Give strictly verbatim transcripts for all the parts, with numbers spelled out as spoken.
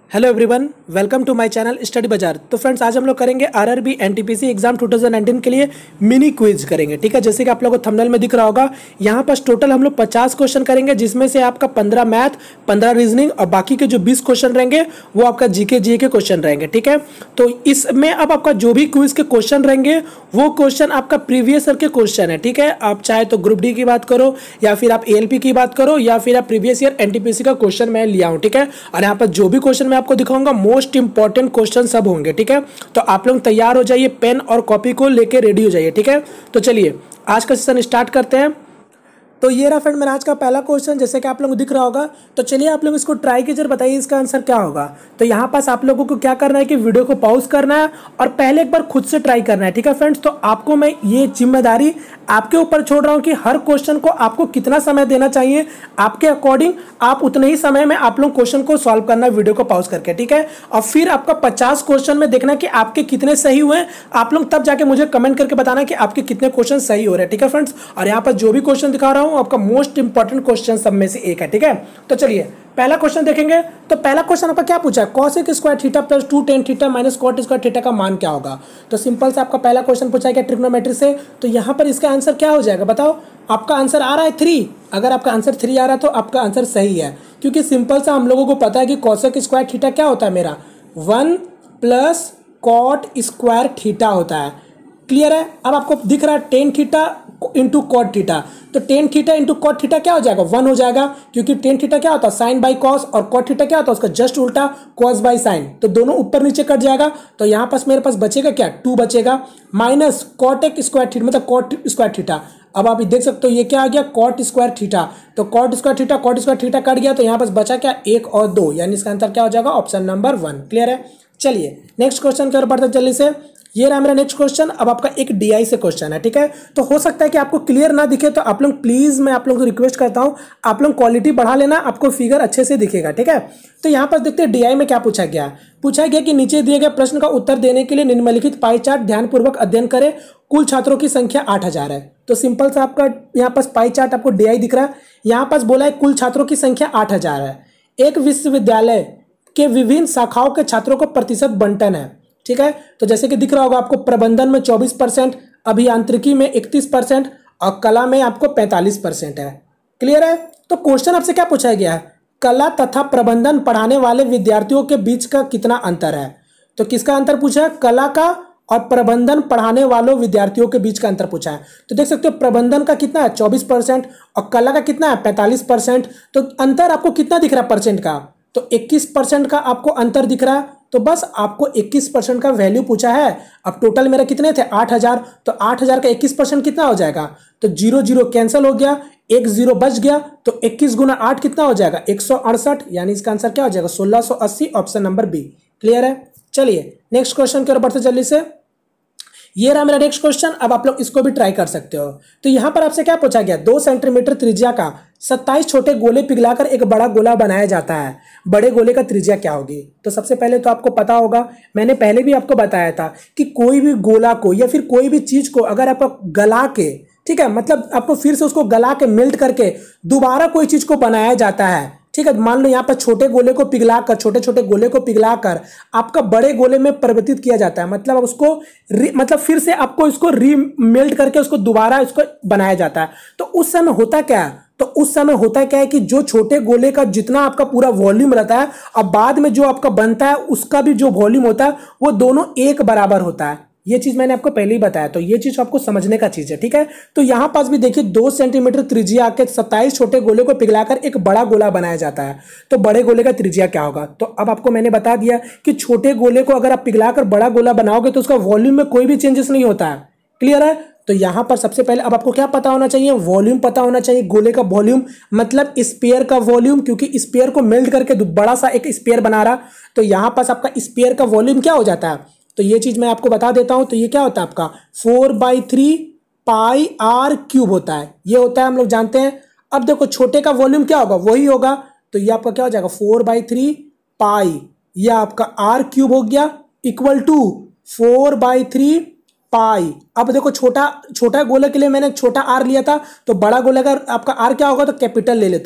Hello everyone, welcome to my channel study bazaar. तो friends, आज हम लोग करेंगे आरआरबी एनटीपीसी एग्जाम दो हज़ार उन्नीस के लिए मिनी क्विज करेंगे। ठीक है, जैसे कि आप लोगों को थंबनेल में दिख रहा होगा, यहाँ पर टोटल हम लोग पचास क्वेश्चन करेंगे, जिसमें से आपका पंद्रह मैथ, पंद्रह रीजनिंग और बाकी के जो बीस क्वेश्चन रहेंगे वो आपका जीके जीए के क्वेश्चन रहेंगे। ठीक है, तो इसमें अब आपका जो भी क्विज के क्वेश्चन रहेंगे वो क्वेश्चन आपका प्रीवियस ईयर के क्वेश्चन है। ठीक है, आप चाहे तो ग्रुप डी की बात करो या फिर आप एएलपी की बात करो या फिर आप प्रीवियस ईयर एनटीपीसी का क्वेश्चन मैं लिया हूँ। ठीक है, और यहाँ पर जो भी क्वेश्चन मैं आपको दिखाऊंगा मोस्ट इंपॉर्टेंट क्वेश्चन सब होंगे। ठीक है, तो आप लोग तैयार हो जाइए, पेन और कॉपी को लेके रेडी हो जाइए। ठीक है, तो चलिए आज का सेशन स्टार्ट करते हैं। तो ये रहा फ्रेंड मेरा आज का पहला क्वेश्चन, जैसे कि आप लोगों को दिख रहा होगा। तो चलिए आप लोग इसको ट्राई कीजिए, बताइए इसका आंसर क्या होगा। तो यहाँ पास आप लोगों को क्या करना है कि वीडियो को पॉज करना है और पहले एक बार खुद से ट्राई करना है। ठीक है फ्रेंड्स, तो आपको मैं ये जिम्मेदारी आपके ऊपर छोड़ रहा हूँ कि हर क्वेश्चन को आपको कितना समय देना चाहिए, आपके अकॉर्डिंग आप उतने ही समय में आप लोग क्वेश्चन को सॉल्व करना है वीडियो को पॉज करके। ठीक है, और फिर आपका पचास क्वेश्चन में देखना कि आपके कितने सही हुए, आप लोग तब जाके मुझे कमेंट करके बताना कि आपके कितने क्वेश्चन सही हो रहे हैं। ठीक है फ्रेंड्स, और यहाँ पर जो भी क्वेश्चन दिखा रहा हूँ आपका मोस्ट इंपॉर्टेंट क्वेश्चन सब में से एक है। ठीक है, तो चलिए पहला क्वेश्चन देखेंगे। तो पहला क्वेश्चन आपका क्या पूछा है, cosec square theta plus two tan theta minus cot square theta का मान क्या होगा। तो सिंपल से आपका पहला क्वेश्चन पूछा है ट्रिग्नोमेट्री से, तो यहाँ पर इसका आंसर क्या हो जाएगा बताओ। आपका आंसर आ रहा है थ्री। अगर आपका आंसर थ्री आ रहा है तो आपका आंसर सही है, क्योंकि सिंपल सा हम लोगों को पता है कि कॉसेक स्क्वायर थीटा क्या होता है, मेरा one plus cot square theta होता है। क्लियर है। अब आपको दिख रहा है tan theta into cot theta, तो tan theta into cot theta क्या हो जाएगा, वन हो जाएगा, क्योंकि टेन थीटा क्या होता है साइन बाई कॉस और कॉट थीटा क्या होता है उसका जस्ट उल्टा कॉस बाई साइन, तो दोनों ऊपर नीचे कट जाएगा। तो यहाँ पास मेरे पास बचेगा क्या, टू बचेगा, माइनस कॉटेक स्क्वायर थीटा मतलब कॉट स्क्वायर थीटा। अब आप देख सकते हो ये क्या आ गया, कॉट स्क्वायर थीटा, तो cot square theta cot square theta cut गया, तो यहाँ पास बचा क्या, एक और दो, यानी इसका आंसर क्या हो जाएगा, ऑप्शन नंबर वन। क्लियर है। चलिए नेक्स्ट क्वेश्चन की ओर बढ़ते जल्दी से। ये रहा मेरा नेक्स्ट क्वेश्चन। अब आपका एक डीआई से क्वेश्चन है। ठीक है, तो हो सकता है कि आपको क्लियर ना दिखे, तो आप लोग प्लीज, मैं आप लोगों को रिक्वेस्ट करता हूं आप लोग क्वालिटी बढ़ा लेना, आपको फिगर अच्छे से दिखेगा। ठीक है, तो यहां पर देखते हैं डीआई में क्या पूछा गया। पूछा गया कि नीचे दिए गए प्रश्न का उत्तर देने के लिए निम्नलिखित पाई चार्ट ध्यानपूर्वक अध्ययन करें, कुल छात्रों की संख्या आठ हजार है। तो सिंपल सा आपका यहाँ पास पाई चार्ट आपको डीआई दिख रहा है, यहाँ पास बोला है कुल छात्रों की संख्या आठ हजार है, एक विश्वविद्यालय के विभिन्न शाखाओं के छात्रों को प्रतिशत बंटन है। ठीक है, तो जैसे कि दिख रहा होगा आपको प्रबंधन में चौबीस परसेंट, अभियांत्रिकी में इकतीस परसेंट और कला में आपको पैंतालीस परसेंट है। क्लियर है। तो क्वेश्चन आपसे क्या पूछा गया है, कला तथा प्रबंधन पढ़ाने वाले विद्यार्थियों के बीच का कितना अंतर है। तो किसका अंतर पूछा है, कला का और प्रबंधन पढ़ाने वालों विद्यार्थियों के बीच का अंतर पूछा है। तो देख सकते हो प्रबंधन का कितना है चौबीस परसेंट और कला का कितना है पैंतालीस परसेंट। तो अंतर आपको कितना दिख रहा है परसेंट का, तो इक्कीस परसेंट का आपको अंतर दिख रहा है। तो बस आपको इक्कीस परसेंट का वैल्यू पूछा है। अब टोटल मेरा कितने थे आठ हजार, तो आठ हजार का इक्कीस परसेंट कितना हो जाएगा, तो जीरो जीरो कैंसिल हो गया, एक जीरो बच गया, तो इक्कीस गुना आठ कितना हो जाएगा एक सौ अड़सठ, यानी इसका आंसर क्या हो जाएगा सोलह सौ अस्सी, ऑप्शन नंबर बी। क्लियर है। चलिए नेक्स्ट क्वेश्चन की ओर बढ़ते जल्दी से। ये रहा मेरा नेक्स्ट क्वेश्चन। अब आप लोग इसको भी ट्राई कर सकते हो। तो यहां पर आपसे क्या पूछा गया, दो सेंटीमीटर त्रिज्या का सत्ताईस छोटे गोले पिघलाकर एक बड़ा गोला बनाया जाता है, बड़े गोले का त्रिज्या क्या होगी। तो सबसे पहले तो आपको पता होगा, मैंने पहले भी आपको बताया था कि कोई भी गोला को या फिर कोई भी चीज को अगर आप गला के, ठीक है, मतलब आपको फिर से उसको गला के मेल्ट करके दोबारा कोई चीज को बनाया जाता है। ठीक है, मान लो यहाँ पर छोटे गोले को पिघलाकर, छोटे छोटे गोले को पिघलाकर आपका बड़े गोले में परिवर्तित किया जाता है, मतलब उसको मतलब फिर से आपको इसको रीमेल्ट करके उसको दोबारा इसको बनाया जाता है। तो उस समय होता क्या है, तो उस समय होता क्या है कि जो छोटे गोले का जितना आपका पूरा वॉल्यूम रहता है और बाद में जो आपका बनता है उसका भी जो वॉल्यूम होता है वो दोनों एक बराबर होता है। ये चीज मैंने आपको पहले ही बताया, तो ये चीज आपको समझने का चीज है। ठीक है, तो यहां पास भी देखिए दो सेंटीमीटर त्रिज्या के सत्ताईस छोटे गोले को पिघलाकर एक बड़ा गोला बनाया जाता है, तो बड़े गोले का त्रिज्या क्या होगा। तो अब आपको मैंने बता दिया कि छोटे गोले को अगर आप पिघलाकर बड़ा गोला बनाओगे तो उसका वॉल्यूम में कोई भी चेंजेस नहीं होता है। क्लियर है। तो यहां पर सबसे पहले अब आपको क्या पता होना चाहिए, वॉल्यूम पता होना चाहिए, गोले का वॉल्यूम मतलब स्फीयर का वॉल्यूम, क्योंकि स्फीयर को मेल्ट करके बड़ा सा एक स्फीयर बना रहा, तो यहां पास आपका स्फीयर का वॉल्यूम क्या हो जाता है, तो ये चीज मैं आपको बता देता हूं। तो ये क्या होता है आपका four by three pi r cube होता है, ये होता है, हम लोग जानते हैं। अब देखो छोटे का वॉल्यूम क्या होगा, वही होगा, तो ये आपका क्या हो जाएगा फोर बाई थ्री पाई, ये आपका आर क्यूब हो गया equal to four by three pi. अब देखो छोटा छोटा गोले के लिए मैंने छोटा आर लिया था, तो बड़ा गोले का आपका आर क्या होगा, तो कैपिटल ले लेता हूं,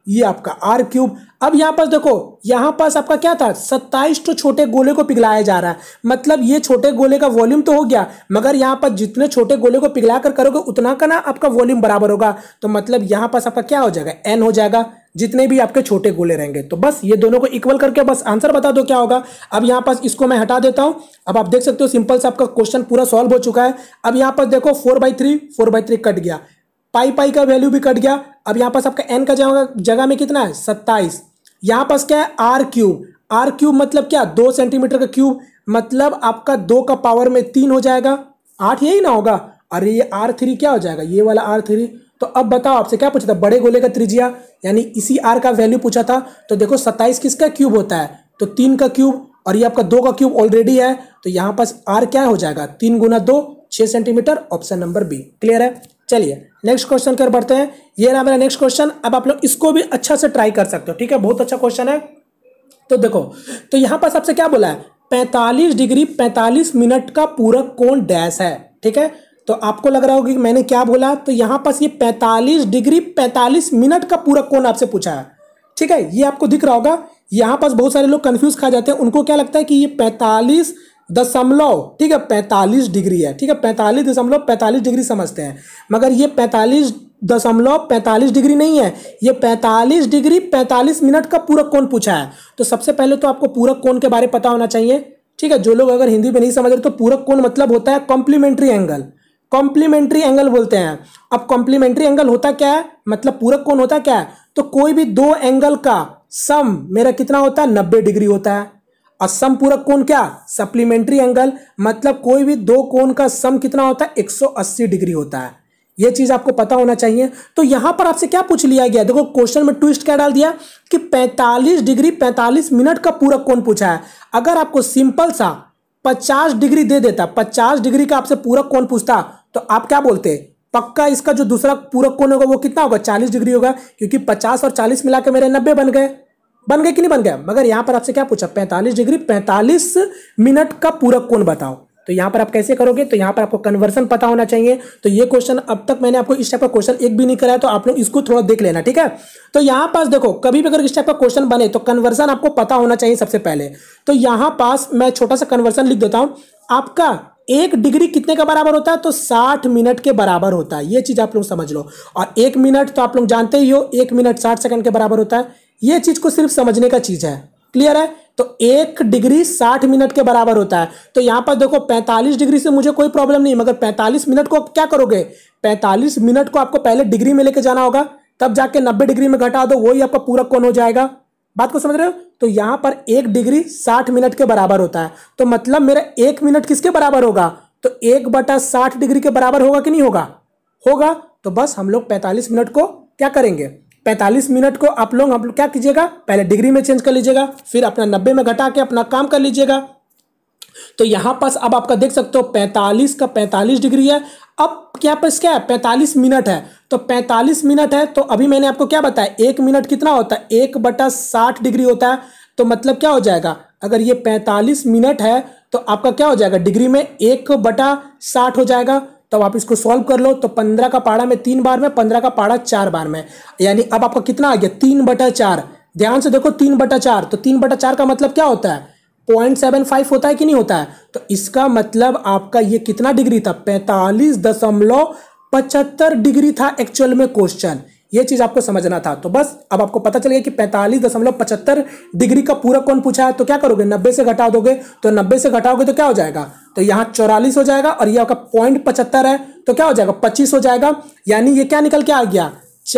ये आपका आर क्यूब। अब यहाँ पास देखो, यहाँ पास आपका क्या था, सत्ताईस तो छोटे गोले को पिघलाया जा रहा है, मतलब ये छोटे गोले का वॉल्यूम तो हो गया, मगर यहाँ पर जितने छोटे गोले को पिघला कर करोगे उतना का ना आपका वॉल्यूम बराबर होगा। तो मतलब यहाँ पास आपका क्या हो जाएगा, एन हो जाएगा, जितने भी आपके छोटे गोले रहेंगे। तो बस ये दोनों को इक्वल करके बस आंसर बता दो क्या होगा। अब यहाँ पास इसको मैं हटा देता हूँ। अब आप देख सकते हो सिंपल से आपका क्वेश्चन पूरा सॉल्व हो चुका है। अब यहाँ पर देखो four by three four by three cut गया, पाई पाई का वैल्यू भी कट गया। अब यहाँ पास आपका एन का जगह जगह में कितना है, सत्ताईस। यहाँ पास क्या है, आर क्यूब। आर क्यूब मतलब क्या, दो सेंटीमीटर का क्यूब, मतलब आपका दो का पावर में तीन हो जाएगा, आठ यही ना होगा। अरे ये आर थ्री क्या हो जाएगा, ये वाला आर थ्री। तो अब बताओ आपसे क्या पूछा था, बड़े गोले का त्रिज्या, यानी इसी आर का वैल्यू पूछा था। तो देखो सत्ताईस किसका क्यूब होता है, तो तीन का क्यूब, और ये आपका दो का क्यूब ऑलरेडी है। तो यहाँ पास आर क्या हो जाएगा, तीन गुना दो, छह centimetre, option number B. Clear है। चलिए नेक्स्ट क्वेश्चन कर बढ़ते हैं। ये रहा मेरा नेक्स्ट क्वेश्चन। अब आप लोग इसको भी अच्छा से ट्राई कर सकते हो, ठीक है, बहुत अच्छा क्वेश्चन है। तो देखो, तो यहाँ पास आपसे क्या बोला है, पैंतालीस डिग्री पैंतालीस मिनट का पूरक कोण डैश है, ठीक है। तो आपको लग रहा होगा कि मैंने क्या बोला, तो यहाँ पास ये पैंतालीस डिग्री पैंतालीस मिनट का पूरक कोण आपसे पूछा है, ठीक है, ये आपको दिख रहा होगा। यहाँ पास बहुत सारे लोग कंफ्यूज खा जाते हैं, उनको क्या लगता है कि ये पैंतालीस दशमलव, ठीक है, पैंतालीस डिग्री है, ठीक है, पैंतालीस दशमलव पैंतालीस डिग्री समझते हैं, मगर ये पैंतालीस दशमलव पैंतालीस डिग्री नहीं है, ये पैंतालीस डिग्री पैंतालीस मिनट का पूरक कोण पूछा है। तो सबसे पहले तो आपको पूरक कोण के बारे में पता होना चाहिए, ठीक है। जो लोग अगर हिंदी में नहीं समझ रहे, तो पूरक कोण मतलब होता है कॉम्प्लीमेंट्री एंगल, कॉम्प्लीमेंट्री एंगल बोलते हैं। अब कॉम्प्लीमेंट्री एंगल होता क्या है, मतलब पूरक कोण होता क्या है, तो कोई भी दो एंगल का सम मेरा कितना होता है, नब्बे डिग्री होता है। और सम पूरक कोण क्या, सप्लीमेंट्री एंगल, मतलब कोई भी दो कोण का सम कितना होता है, एक सौ अस्सी डिग्री होता है। यह चीज आपको पता होना चाहिए। तो यहां पर आपसे क्या पूछ लिया गया, देखो क्वेश्चन में ट्विस्ट क्या डाल दिया कि पैंतालीस डिग्री पैंतालीस मिनट का पूरक कोण पूछा है। अगर आपको सिंपल सा पचास डिग्री दे देता, पचास डिग्री का आपसे पूरक कोण पूछता, तो आप क्या बोलते, पक्का इसका जो दूसरा पूरक कोण होगा वो कितना होगा, चालीस डिग्री होगा, क्योंकि पचास और चालीस मिलाकर मेरे नब्बे बन गए, बन गए कि नहीं बन गया। मगर यहां पर आपसे क्या पूछा, पैंतालीस डिग्री पैंतालीस मिनट का पूरक कोण बताओ। तो यहां पर आप कैसे करोगे, तो यहां पर आपको कन्वर्सन पता होना चाहिए। तो ये क्वेश्चन अब तक मैंने आपको इस टाइप का क्वेश्चन एक भी नहीं कराया, तो आप लोग इसको थोड़ा देख लेना, ठीक है। तो यहां पास देखो, कभी भी अगर इस टाइप का क्वेश्चन बने तो कन्वर्सन आपको पता होना चाहिए सबसे पहले। तो यहां पास मैं छोटा सा कन्वर्सन लिख देता हूं, आपका एक डिग्री कितने का बराबर होता है, तो साठ मिनट के बराबर होता है। ये चीज आप लोग समझ लो। और एक मिनट तो आप लोग जानते ही हो, एक मिनट साठ सेकंड के बराबर होता है। ये चीज को सिर्फ समझने का चीज है, क्लियर है। तो एक डिग्री साठ मिनट के बराबर होता है। तो यहां पर देखो पैंतालीस डिग्री से मुझे कोई प्रॉब्लम नहीं, मगर पैंतालीस मिनट को क्या करोगे, पैंतालीस मिनट को आपको पहले डिग्री में लेके जाना होगा, तब जाके नब्बे डिग्री में घटा दो, वही आपका पूरक कोण हो जाएगा। बात को समझ रहे हो। तो यहां पर एक डिग्री साठ मिनट के बराबर होता है। तो मतलब मेरा एक मिनट किसके बराबर होगा, तो एक बटा साठ डिग्री के बराबर होगा कि नहीं होगा, होगा। तो बस हम लोग पैंतालीस मिनट को क्या करेंगे, पैंतालीस मिनट को आप लोग हम लोग क्या कीजिएगा, पहले डिग्री में चेंज कर लीजिएगा, फिर अपना नब्बे में घटा के अपना काम कर लीजिएगा। तो यहां पास अब आपका देख सकते हो पैंतालीस का पैंतालीस डिग्री है। अब क्या पास क्या है, पैंतालीस मिनट है। तो पैंतालीस मिनट है, तो अभी मैंने आपको क्या बताया, एक मिनट कितना होता है, एक बटा साठ डिग्री होता है। तो मतलब क्या हो जाएगा, अगर ये पैंतालीस मिनट है तो आपका क्या हो जाएगा, डिग्री में एक बटा साठ हो जाएगा। तो आप इसको सॉल्व कर लो। तो पंद्रह का पाड़ा में तीन बार में, पंद्रह का पाड़ा चार बार में, यानी अब आपका कितना आ गया, तीन बटा चार। ध्यान से देखो, तीन बटा चार, तो तीन बटा चार का मतलब क्या होता है, पॉइंट सेवन फाइव होता है कि नहीं होता है। तो इसका मतलब आपका ये कितना डिग्री था, पैंतालीस दशमलव पचहत्तर डिग्री था एक्चुअल में क्वेश्चन। ये चीज आपको समझना था। तो बस अब आपको पता चल गया कि पैंतालीस दशमलव पचहत्तर डिग्री का पूरक कोण पूछा है। तो क्या करोगे, नब्बे से घटा दोगे। तो नब्बे से घटाओगे तो क्या हो जाएगा, तो यहाँ चौरालीस हो जाएगा, और ये आपका पॉइंट पचहत्तर है, तो क्या हो जाएगा, पच्चीस हो जाएगा। यानी ये क्या निकल के आ गया,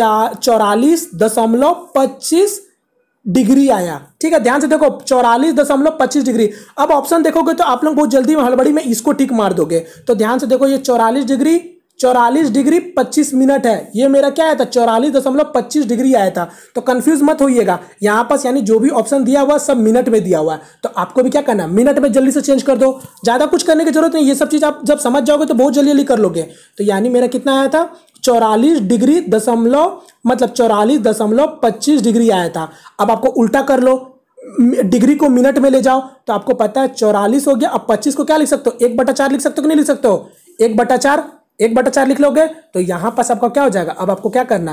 चौरालीस दशमलव पच्चीस डिग्री आया। ठीक है, ध्यान से देखो, चौरालीस दशमलव पच्चीस डिग्री। अब ऑप्शन देखोगे तो आप लोग बहुत जल्दी में हड़बड़ी में इसको टिक मार दोगे। तो ध्यान से देखो, ये चौरालीस डिग्री चौरालीस डिग्री पच्चीस मिनट है, ये मेरा क्या आया था, चौरालीस दशमलव पच्चीस डिग्री आया था। तो कंफ्यूज मत होइएगा, यहाँ पास यानी जो भी ऑप्शन दिया हुआ सब मिनट में दिया हुआ है। तो आपको भी क्या करना है, मिनट में जल्दी से चेंज कर दो, ज्यादा कुछ करने की जरूरत नहीं। ये सब चीज आप जब समझ जाओगे तो बहुत जल्दी जल्दी कर लोगे। तो यानी मेरा कितना आया था, चौरालीस डिग्री दशमलव मतलब चौरालीस दशमलव पच्चीस डिग्री आया था। अब आपको उल्टा कर लो, डिग्री को मिनट में ले जाओ, तो आपको पता है चौरालीस हो गया। अब पच्चीस को क्या लिख सकते हो, एक बटा चार लिख सकते हो कि नहीं लिख सकते हो, एक बटा चार एक बटा चार लिख लोगे। तो यहां पास आपका क्या हो जाएगा, अब आपको क्या करना है,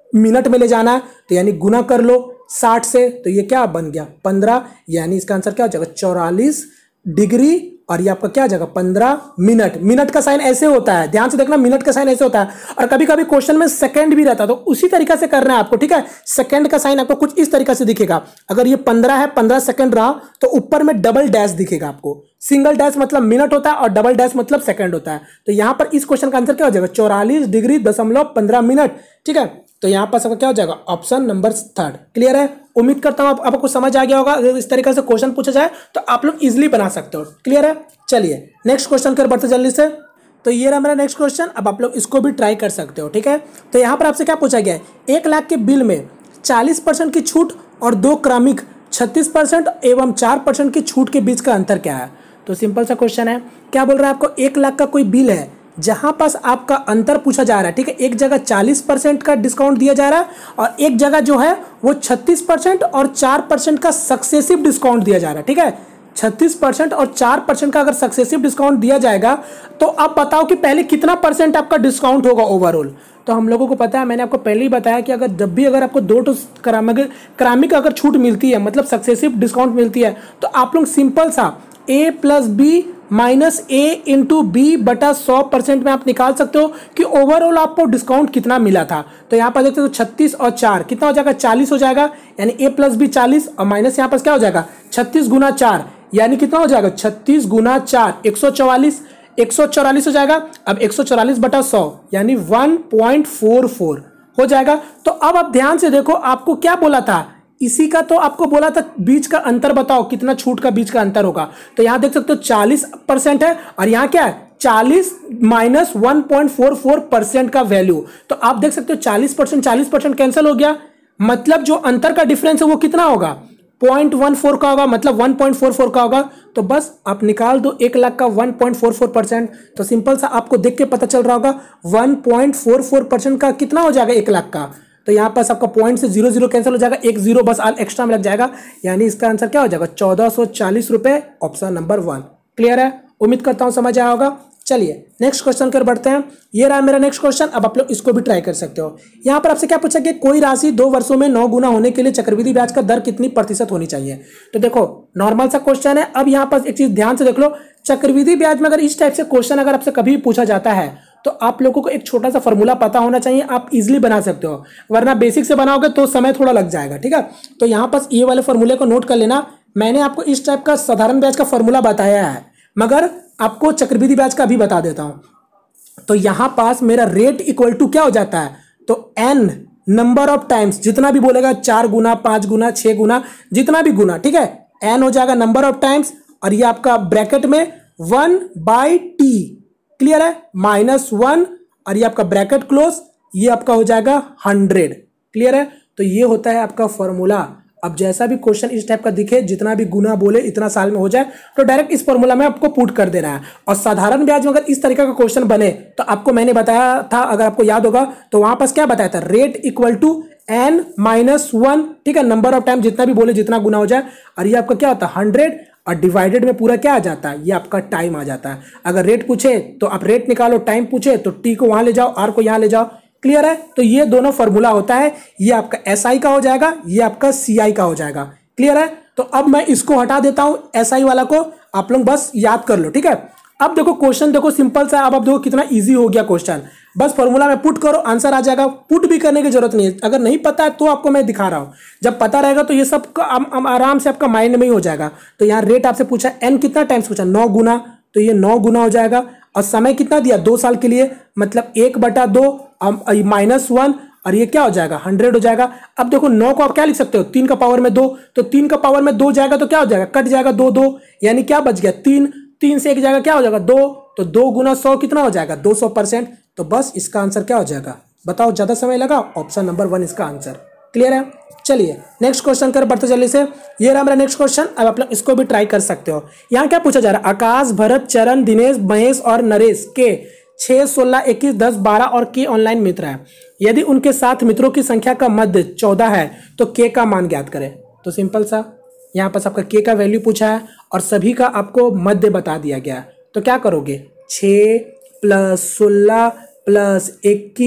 मिनट में ले जाना है तो यानी गुना कर लो साठ से, तो ये क्या बन गया पंद्रह, यानी इसका आंसर क्या हो जाएगा चौवालीस डिग्री और ये आपका क्या आ जाएगा पंद्रह मिनट। मिनट का साइन ऐसे होता है, ध्यान से देखना, मिनट का साइन ऐसे होता है और कभी कभी क्वेश्चन में सेकंड भी रहता है, तो उसी तरीका से करना है आपको, ठीक है। सेकंड का साइन आपको कुछ इस तरीका से दिखेगा, अगर ये पंद्रह है, पंद्रह सेकंड रहा तो ऊपर में डबल डैश दिखेगा आपको। सिंगल डैश मतलब मिनट होता है और डबल डैश मतलब सेकंड होता है। तो यहां पर इस क्वेश्चन का आंसर क्या हो जाएगा चौवालीस डिग्री दशमलव पंद्रह मिनट, ठीक है। तो यहां पर सबका क्या हो जाएगा ऑप्शन नंबर थर्ड। क्लियर है, उम्मीद करता हूं आप, आपको समझ आ गया होगा। अगर इस तरीके से क्वेश्चन पूछा जाए तो आप लोग इजीली बना सकते हो। क्लियर है, चलिए नेक्स्ट क्वेश्चन कर बढ़ते जल्दी से। तो ये रहा मेरा नेक्स्ट क्वेश्चन, अब आप लोग इसको भी ट्राई कर सकते हो, ठीक है। तो यहाँ पर आपसे क्या पूछा गया है, एक लाख के बिल में चालीस परसेंट की छूट और दो क्रमिक छत्तीस परसेंट एवं चार परसेंट की छूट के बीच का अंतर क्या है। तो सिंपल सा क्वेश्चन है, क्या बोल रहा है आपको, एक लाख का कोई बिल है जहां पास आपका अंतर पूछा जा रहा है, ठीक है। एक जगह चालीस परसेंट का डिस्काउंट दिया जा रहा है और एक जगह जो है वो छत्तीस परसेंट और चार परसेंट का सक्सेसिव डिस्काउंट दिया जा रहा है, ठीक है। छत्तीस परसेंट और चार परसेंट का अगर सक्सेसिव डिस्काउंट दिया जाएगा तो आप बताओ कि पहले कितना परसेंट आपका डिस्काउंट होगा ओवरऑल। तो हम लोगों को पता है, मैंने आपको पहले ही बताया कि अगर जब भी अगर आपको दो टू क्रमिक क्रमिक अगर छूट मिलती है, मतलब सक्सेसिव डिस्काउंट मिलती है, तो आप लोग सिंपल सा A plus B minus A into B बटा सौ परसेंट में आप निकाल सकते हो कि ओवरऑल आपको डिस्काउंट कितना मिला था। तो यहाँ पर देखते हो छत्तीस और चार कितना हो जाएगा, चालीस हो जाएगा, यानी ए प्लस बी चालीस और माइनस यहाँ पर क्या हो जाएगा छत्तीस गुना चार, यानी कितना हो जाएगा छत्तीस गुना चार एक सौ चौवालीस, एक सौ चौवालीस हो जाएगा। अब एक सौ चौवालीस बटा सौ यानी वन पॉइंट फोर फोर हो जाएगा। तो अब आप ध्यान से देखो, आपको क्या बोला था, इसी का तो आपको बोला था बीच का अंतर बताओ कितना छूट का बीच का अंतर होगा। तो यहां देख सकते हो चालीस परसेंट है और यहां क्या है चालीस minus one point four four percent का वैल्यू। तो आप देख सकते हो चालीस परसेंट चालीस परसेंट कैंसिल हो गया, मतलब जो अंतर का डिफरेंस है वो कितना होगा पॉइंट वन फोर का होगा, मतलब वन पॉइंट फोर फोर का होगा। तो बस आप निकाल दो एक लाख का one point four four percent. तो सिंपल सा आपको देख के पता चल रहा होगा one point four four percent का कितना हो जाएगा एक लाख का। तो यहाँ पास आपका पॉइंट से जीरो जीरो कैंसिल हो जाएगा, एक जीरो बस एक्स्ट्रा में लग जाएगा, यानी इसका आंसर क्या हो जाएगा चौदह सौ चालीस रुपए, ऑप्शन नंबर वन। क्लियर है, उम्मीद करता हूँ समझ आया होगा। चलिए नेक्स्ट क्वेश्चन कर बढ़ते हैं। ये रहा मेरा नेक्स्ट क्वेश्चन, अब आप लोग इसको भी ट्राई कर सकते हो। यहाँ पर आपसे क्या पूछा कि कोई राशि दो वर्षों में नौ गुना होने के लिए चक्रवृद्धि ब्याज का दर कितनी प्रतिशत होनी चाहिए। तो देखो नॉर्मल सा क्वेश्चन है। अब यहाँ पर एक चीज ध्यान से देख लो, चक्रवृद्धि ब्याज में अगर इस टाइप से क्वेश्चन अगर आपसे कभी पूछा जाता है तो आप लोगों को एक छोटा सा फॉर्मूला पता होना चाहिए, आप इजीली बना सकते हो, वरना बेसिक से बनाओगे तो समय थोड़ा लग जाएगा, ठीक है। तो यहाँ पर ये वाले फॉर्मूले को नोट कर लेना। मैंने आपको इस टाइप का साधारण ब्याज का फॉर्मूला बताया है, मगर आपको चक्रवृद्धि ब्याज का भी बता देता हूं। तो यहां पास मेरा रेट इक्वल टू क्या हो जाता है, तो एन नंबर ऑफ टाइम्स, जितना भी बोलेगा चार गुना पांच गुना छह गुना जितना भी गुना, ठीक है, एन हो जाएगा नंबर ऑफ टाइम्स और ये आपका ब्रैकेट में वन बाई टी। क्लियर है, माइनस वन और ये आपका ब्रैकेट क्लोज, ये आपका हो जाएगा हंड्रेड। क्लियर है, तो ये होता है आपका फॉर्मूला। अब जैसा भी क्वेश्चन इस टाइप का दिखे, जितना भी गुना बोले इतना साल में हो जाए, तो डायरेक्ट इस फॉर्मूला में आपको पुट कर देना है। और साधारण ब्याज में अगर इस तरीके का क्वेश्चन बने तो आपको मैंने बताया था, अगर आपको याद होगा तो वहां पास क्या बताया था, rate equal to N minus one, ठीक है, नंबर ऑफ टाइम जितना भी बोले जितना गुना हो जाए, और ये आपका क्या होता है हंड्रेड और डिवाइडेड में पूरा क्या आ जाता है, ये आपका टाइम आ जाता है। अगर रेट पूछे तो आप रेट निकालो, टाइम पूछे तो टी को वहां ले जाओ, आर को यहां ले जाओ। क्लियर है, तो ये दोनों फॉर्मूला होता है, ये आपका एसआई का हो जाएगा, ये आपका सीआई का हो जाएगा। क्लियर है, तो अब मैं इसको हटा देता हूं, एसआई वाला को आप लोग बस याद कर लो, ठीक है। अब देखो क्वेश्चन देखो सिंपल सा, अब आप देखो कितना इजी हो गया क्वेश्चन, बस फॉर्मूला में पुट करो आंसर आ जाएगा। पुट भी करने की जरूरत नहीं है, अगर नहीं पता है तो आपको मैं दिखा रहा हूं, जब पता रहेगा तो ये सब आराम से आपका माइंड में ही हो जाएगा। तो यहाँ रेट आपसे पूछा, एन कितना टाइम्स पूछा, नौ गुना, तो ये नौ गुना हो जाएगा। और समय कितना दिया, दो साल के लिए, मतलब एक बटा दो माइनस वन और ये क्या हो जाएगा हंड्रेड हो जाएगा। अब देखो नौ को आप क्या लिख सकते हो, तीन का पावर में दो, तो तीन का पावर में दो जाएगा तो क्या हो जाएगा, कट जाएगा दो दो, यानी क्या बच गया तीन, तीन से एक जाएगा क्या हो जाएगा दो, तो दो गुना सौ कितना हो जाएगा दो सौ परसेंट। तो बस इसका आंसर क्या हो जाएगा, बताओ, ज्यादा समय लगा, ऑप्शन नंबर वन इसका आंसर। क्लियर है, चलिए नेक्स्ट क्वेश्चन कर बढ़ते जल्दी से। ये रहा मेरा नेक्स्ट क्वेश्चन, अब आप लोग इसको भी ट्राई कर सकते हो। यहाँ क्या पूछा जा रहा है, आकाश, भरत, चरण, दिनेश, महेश और नरेश के छह, सोलह, इक्कीस, दस, बारह और के ऑनलाइन मित्र हैं। यदि उनके साथ मित्रों की संख्या का मध्य चौदह है तो के का मान ज्ञात करें। तो सिंपल सा, यहाँ पास आपका के का वैल्यू पूछा है और सभी का आपको मध्य बता दिया गया। तो क्या करोगे, छः प्लस सोलह प्लस इक्कीस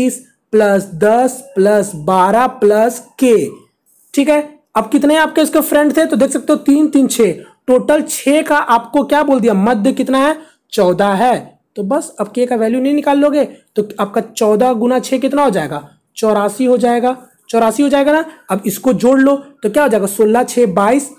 प्लस दस प्लस बारह प्लस के। ठीक है, अब कितने आपके इसके फ्रेंड थे तो देख सकते हो तीन तीन छह, टोटल छह का आपको क्या बोल दिया, मध्य कितना है, चौदह है। तो बस अब के का वैल्यू नहीं निकाल लोगे तो आपका चौदह गुना छह कितना हो जाएगा, चौरासी हो जाएगा, चौरासी हो जाएगा ना। अब इसको जोड़ लो तो क्या हो जाएगा, सोलह छह बाईस,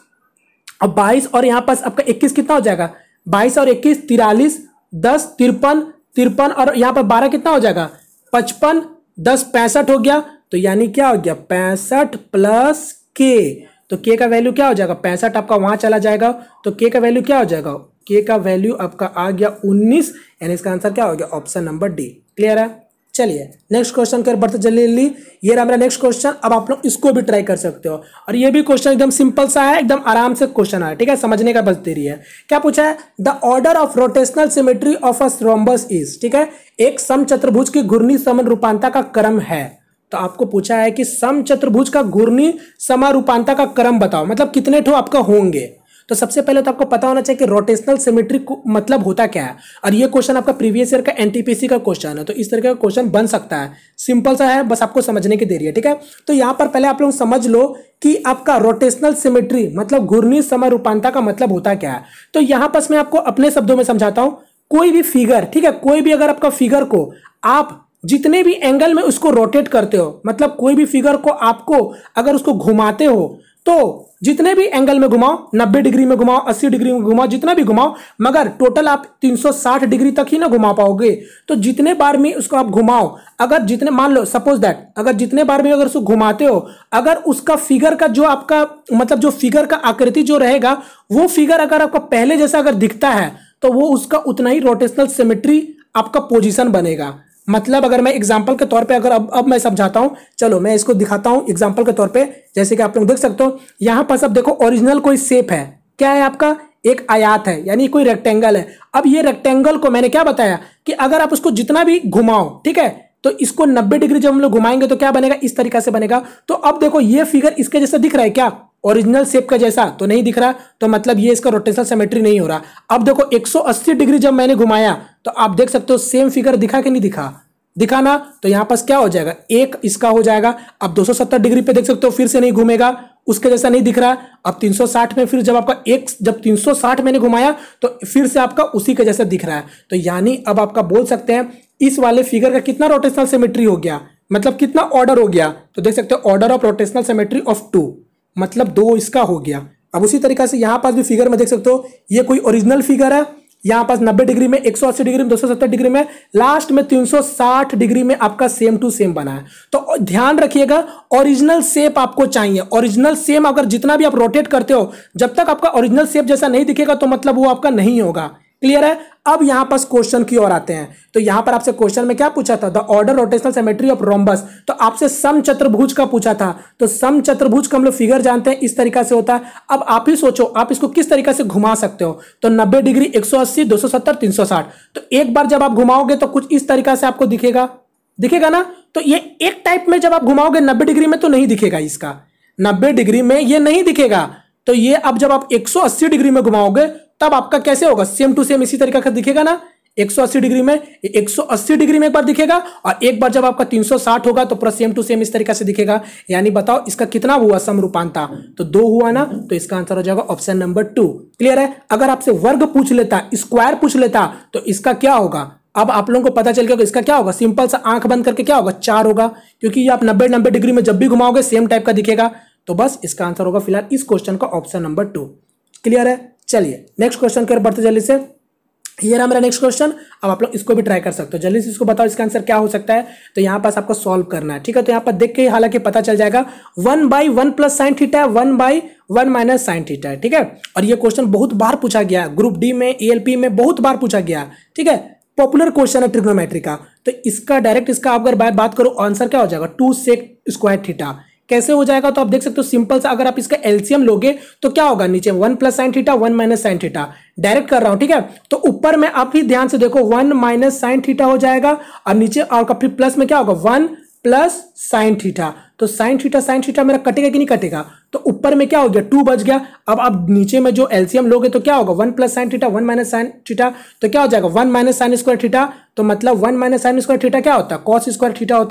अब बाईस और यहाँ पास आपका इक्कीस कितना हो जाएगा, बाईस और इक्कीस तिरालीस, दस तिरपन, तिरपन और यहाँ पर बारह कितना हो जाएगा, पचपन, दस पैंसठ हो गया। तो यानी क्या हो गया, पैंसठ प्लस के। तो के का वैल्यू क्या हो जाएगा, पैंसठ आपका वहां चला जाएगा तो के का वैल्यू क्या हो जाएगा, के का वैल्यू आपका आ गया उन्नीस, यानी इसका आंसर क्या हो गया, ऑप्शन नंबर डी। क्लियर है। चलिए नेक्स्ट क्वेश्चन कर बढ़ते जल्दी जल्दी। ये रहा मेरा नेक्स्ट क्वेश्चन। अब आप लोग इसको भी ट्राई कर सकते हो और ये भी क्वेश्चन एकदम सिंपल सा है, एकदम आराम से क्वेश्चन है, ठीक है, समझने का बस देरी है। क्या पूछा है, the order of rotational symmetry of a rhombus is, ठीक है, एक समचतुर्भुज की घूर्णी समानुपातता का क्रम है। तो आपको पूछा है कि समचतुर्भुज का घूर्णी समानुपातता का क्रम बताओ, मतलब कितने ठो आपका होंगे। तो सबसे पहले तो आपको पता होना चाहिए कि रोटेशनल सिमेट्री मतलब होता क्या है, और ये क्वेश्चन आपका प्रीवियस ईयर का एनटीपीसी का क्वेश्चन है, तो इस तरह का क्वेश्चन बन सकता है। सिंपल सा है, बस आपको समझने की देरी है, ठीक है। तो यहां पर पहले आप लोग समझ लो कि आपका रोटेशनल सिमेट्री मतलब घूर्णी समानुपातता का मतलब होता क्या है। तो यहां पर मैं आपको अपने शब्दों में समझाता हूं। कोई भी फिगर, ठीक है, कोई भी अगर आपका फिगर को आप जितने भी एंगल में उसको रोटेट करते हो, मतलब कोई भी फिगर को आपको अगर उसको घुमाते हो तो जितने भी एंगल में घुमाओ, नब्बे डिग्री में घुमाओ, अस्सी डिग्री में घुमाओ, जितना भी घुमाओ, मगर टोटल आप तीन सौ साठ डिग्री तक ही ना घुमा पाओगे। तो जितने बार में उसको आप घुमाओ, अगर जितने, मान लो सपोज दैट, अगर जितने बार में अगर उसको घुमाते हो, अगर उसका फिगर का जो आपका मतलब जो फिगर का आकृति जो रहेगा वो फिगर अगर आपका पहले जैसा अगर दिखता है तो वो उसका उतना ही रोटेशनल सिमेट्री आपका पोजीशन बनेगा। मतलब अगर मैं एग्जांपल के तौर पे अगर अब अब मैं समझाता हूं, चलो मैं इसको दिखाता हूं एग्जांपल के तौर पे। जैसे कि आप लोग देख सकते हो यहां पर सब देखो, ओरिजिनल कोई शेप है, क्या है आपका, एक आयत है, यानी कोई रेक्टेंगल है। अब ये रेक्टेंगल को मैंने क्या बताया कि अगर आप उसको जितना भी घुमाओ, ठीक है, तो इसको नब्बे डिग्री जब हम लोग घुमाएंगे तो क्या बनेगा, इस तरीका से बनेगा। तो अब देखो ये फिगर इसके जैसा दिख रहा है क्या, ओरिजिनल शेप का जैसा तो नहीं दिख रहा, तो मतलब ये इसका रोटेशनल सिमेट्री नहीं हो रहा। अब देखो एक सौ अस्सी डिग्री जब मैंने घुमाया तो आप देख सकते हो सेम फिगर दिखा कि नहीं दिखा, दिखा ना। तो यहां पास क्या हो जाएगा, एक इसका हो जाएगा। अब दो सौ सत्तर डिग्री पे देख सकते हो फिर से नहीं घूमेगा, उसके जैसा नहीं दिख रहा। अब तीन सौ साठ में फिर जब आपका एक, जब तीन सौ साठ मैंने घुमाया तो फिर से आपका उसी के जैसा दिख रहा है। तो यानी अब आपका बोल सकते हैं इस वाले फिगर का कितना रोटेशनल सिमेट्री हो गया, मतलब कितना ऑर्डर हो गया। तो देख सकते हो order of rotational symmetry of two, मतलब दो इसका हो गया। अब उसी तरीके से यहां पास भी फिगर में देख सकते हो ये कोई ओरिजिनल फिगर है, यहां पास नब्बे डिग्री में, एक सौ अस्सी डिग्री में, दो सौ सत्तर डिग्री में, लास्ट में तीन सौ साठ डिग्री में आपका सेम टू सेम बना है। तो ध्यान रखिएगा ओरिजिनल शेप आपको चाहिए। ओरिजिनल सेम अगर जितना भी आप रोटेट करते हो, जब तक आपका ओरिजिनल शेप जैसा नहीं दिखेगा तो मतलब वो आपका नहीं होगा। क्लियर है। अब यहां पास क्वेश्चन की ओर आते हैं। तो यहां पर आपसे क्वेश्चन में क्या पूछा था, the order rotational symmetry of rhombus. तो आपसे समचतुर्भुज का पूछा था। तो समचतुर्भुज का हम लोग फिगर जानते हैं इस तरीका से होता है। अब आप ही सोचो आप इसको किस तरीका से घुमा सकते हो। तो नब्बे डिग्री, एक सौ अस्सी, दो सौ सत्तर, तीन सौ साठ। तो एक बार जब आप घुमाओगे तो कुछ इस तरीका से आपको दिखेगा, दिखेगा ना। तो ये एक टाइप में जब आप घुमाओगे नब्बे डिग्री में तो नहीं दिखेगा, इसका नब्बे डिग्री में ये नहीं दिखेगा। तो ये अब जब आप एक सौ अस्सी डिग्री में घुमाओगे तब आपका कैसे होगा, सेम टू सेम इसी तरीका का दिखेगा ना। एक सौ अस्सी डिग्री में, एक सौ अस्सी डिग्री में एक बार दिखेगा और एक बार जब आपका तीन सौ साठ होगा तो पूरा सेम टू सेम इस तरीका से दिखेगा। यानी बताओ इसका कितना हुआ समरूपांता, तो दो हुआ ना। तो इसका आंसर हो जाएगा ऑप्शन नंबर टू। क्लियर है। अगर आपसे वर्ग पूछ लेता, स्क्वायर पूछ लेता तो इसका क्या होगा। अब आप लोगों को पता चल गया इसका क्या होगा, सिंपल सा आंख बंद करके क्या होगा, चार होगा, क्योंकि ये आप नब्बे नब्बे डिग्री में जब भी घुमाओगे सेम टाइप का दिखेगा। तो बस इसका आंसर होगा फिलहाल इस क्वेश्चन का ऑप्शन नंबर टू। क्लियर है। चलिए नेक्स्ट क्वेश्चन कर बढ़ते जल्दी से। ये रहा मेरा नेक्स्ट क्वेश्चन। अब आप लोग इसको भी ट्राई कर सकते हो, जल्दी से इसको बताओ इसका आंसर क्या हो सकता है। तो यहाँ पास आपको सॉल्व करना है, ठीक है। तो यहाँ पर देख के हालांकि पता चल जाएगा one by one plus sine theta, one by one minus sine theta है, ठीक है। और ये क्वेश्चन बहुत बार पूछा गया, ग्रुप डी में, एएलपी में बहुत बार पूछा गया, ठीक है। पॉपुलर क्वेश्चन है ट्रिग्नोमेट्री का। तो इसका डायरेक्ट इसका अगर बात करो आंसर क्या हो जाएगा, टू सेक स्क्वायर थीटा। कैसे हो जाएगा, तो आप देख सकते हो सिंपल सा, अगर आप इसका एलसीएम लोगे तो क्या होगा, नीचे one plus sine theta, one minus sine theta. Direct कर रहा हूं, ठीक है। तो ऊपर में आप ही ध्यान से देखो वन माइनस साइन थीटा हो जाएगा और नीचे और फिर प्लस में क्या होगा, वन प्लस साइन थीटा। तो साइन थीटा साइन थीटा मेरा कटेगा कि नहीं कटेगा, तो ऊपर में क्या हो गया, टू बच गया। अब आप नीचे में जो एलसीएम लोगे तो क्या होगा, one plus sine theta, one minus sine theta, तो क्या हो जाएगा one minus sine square theta. तो मतलब one minus sine square theta क्या होता है, कॉस स्क्वायर थीटा होता है,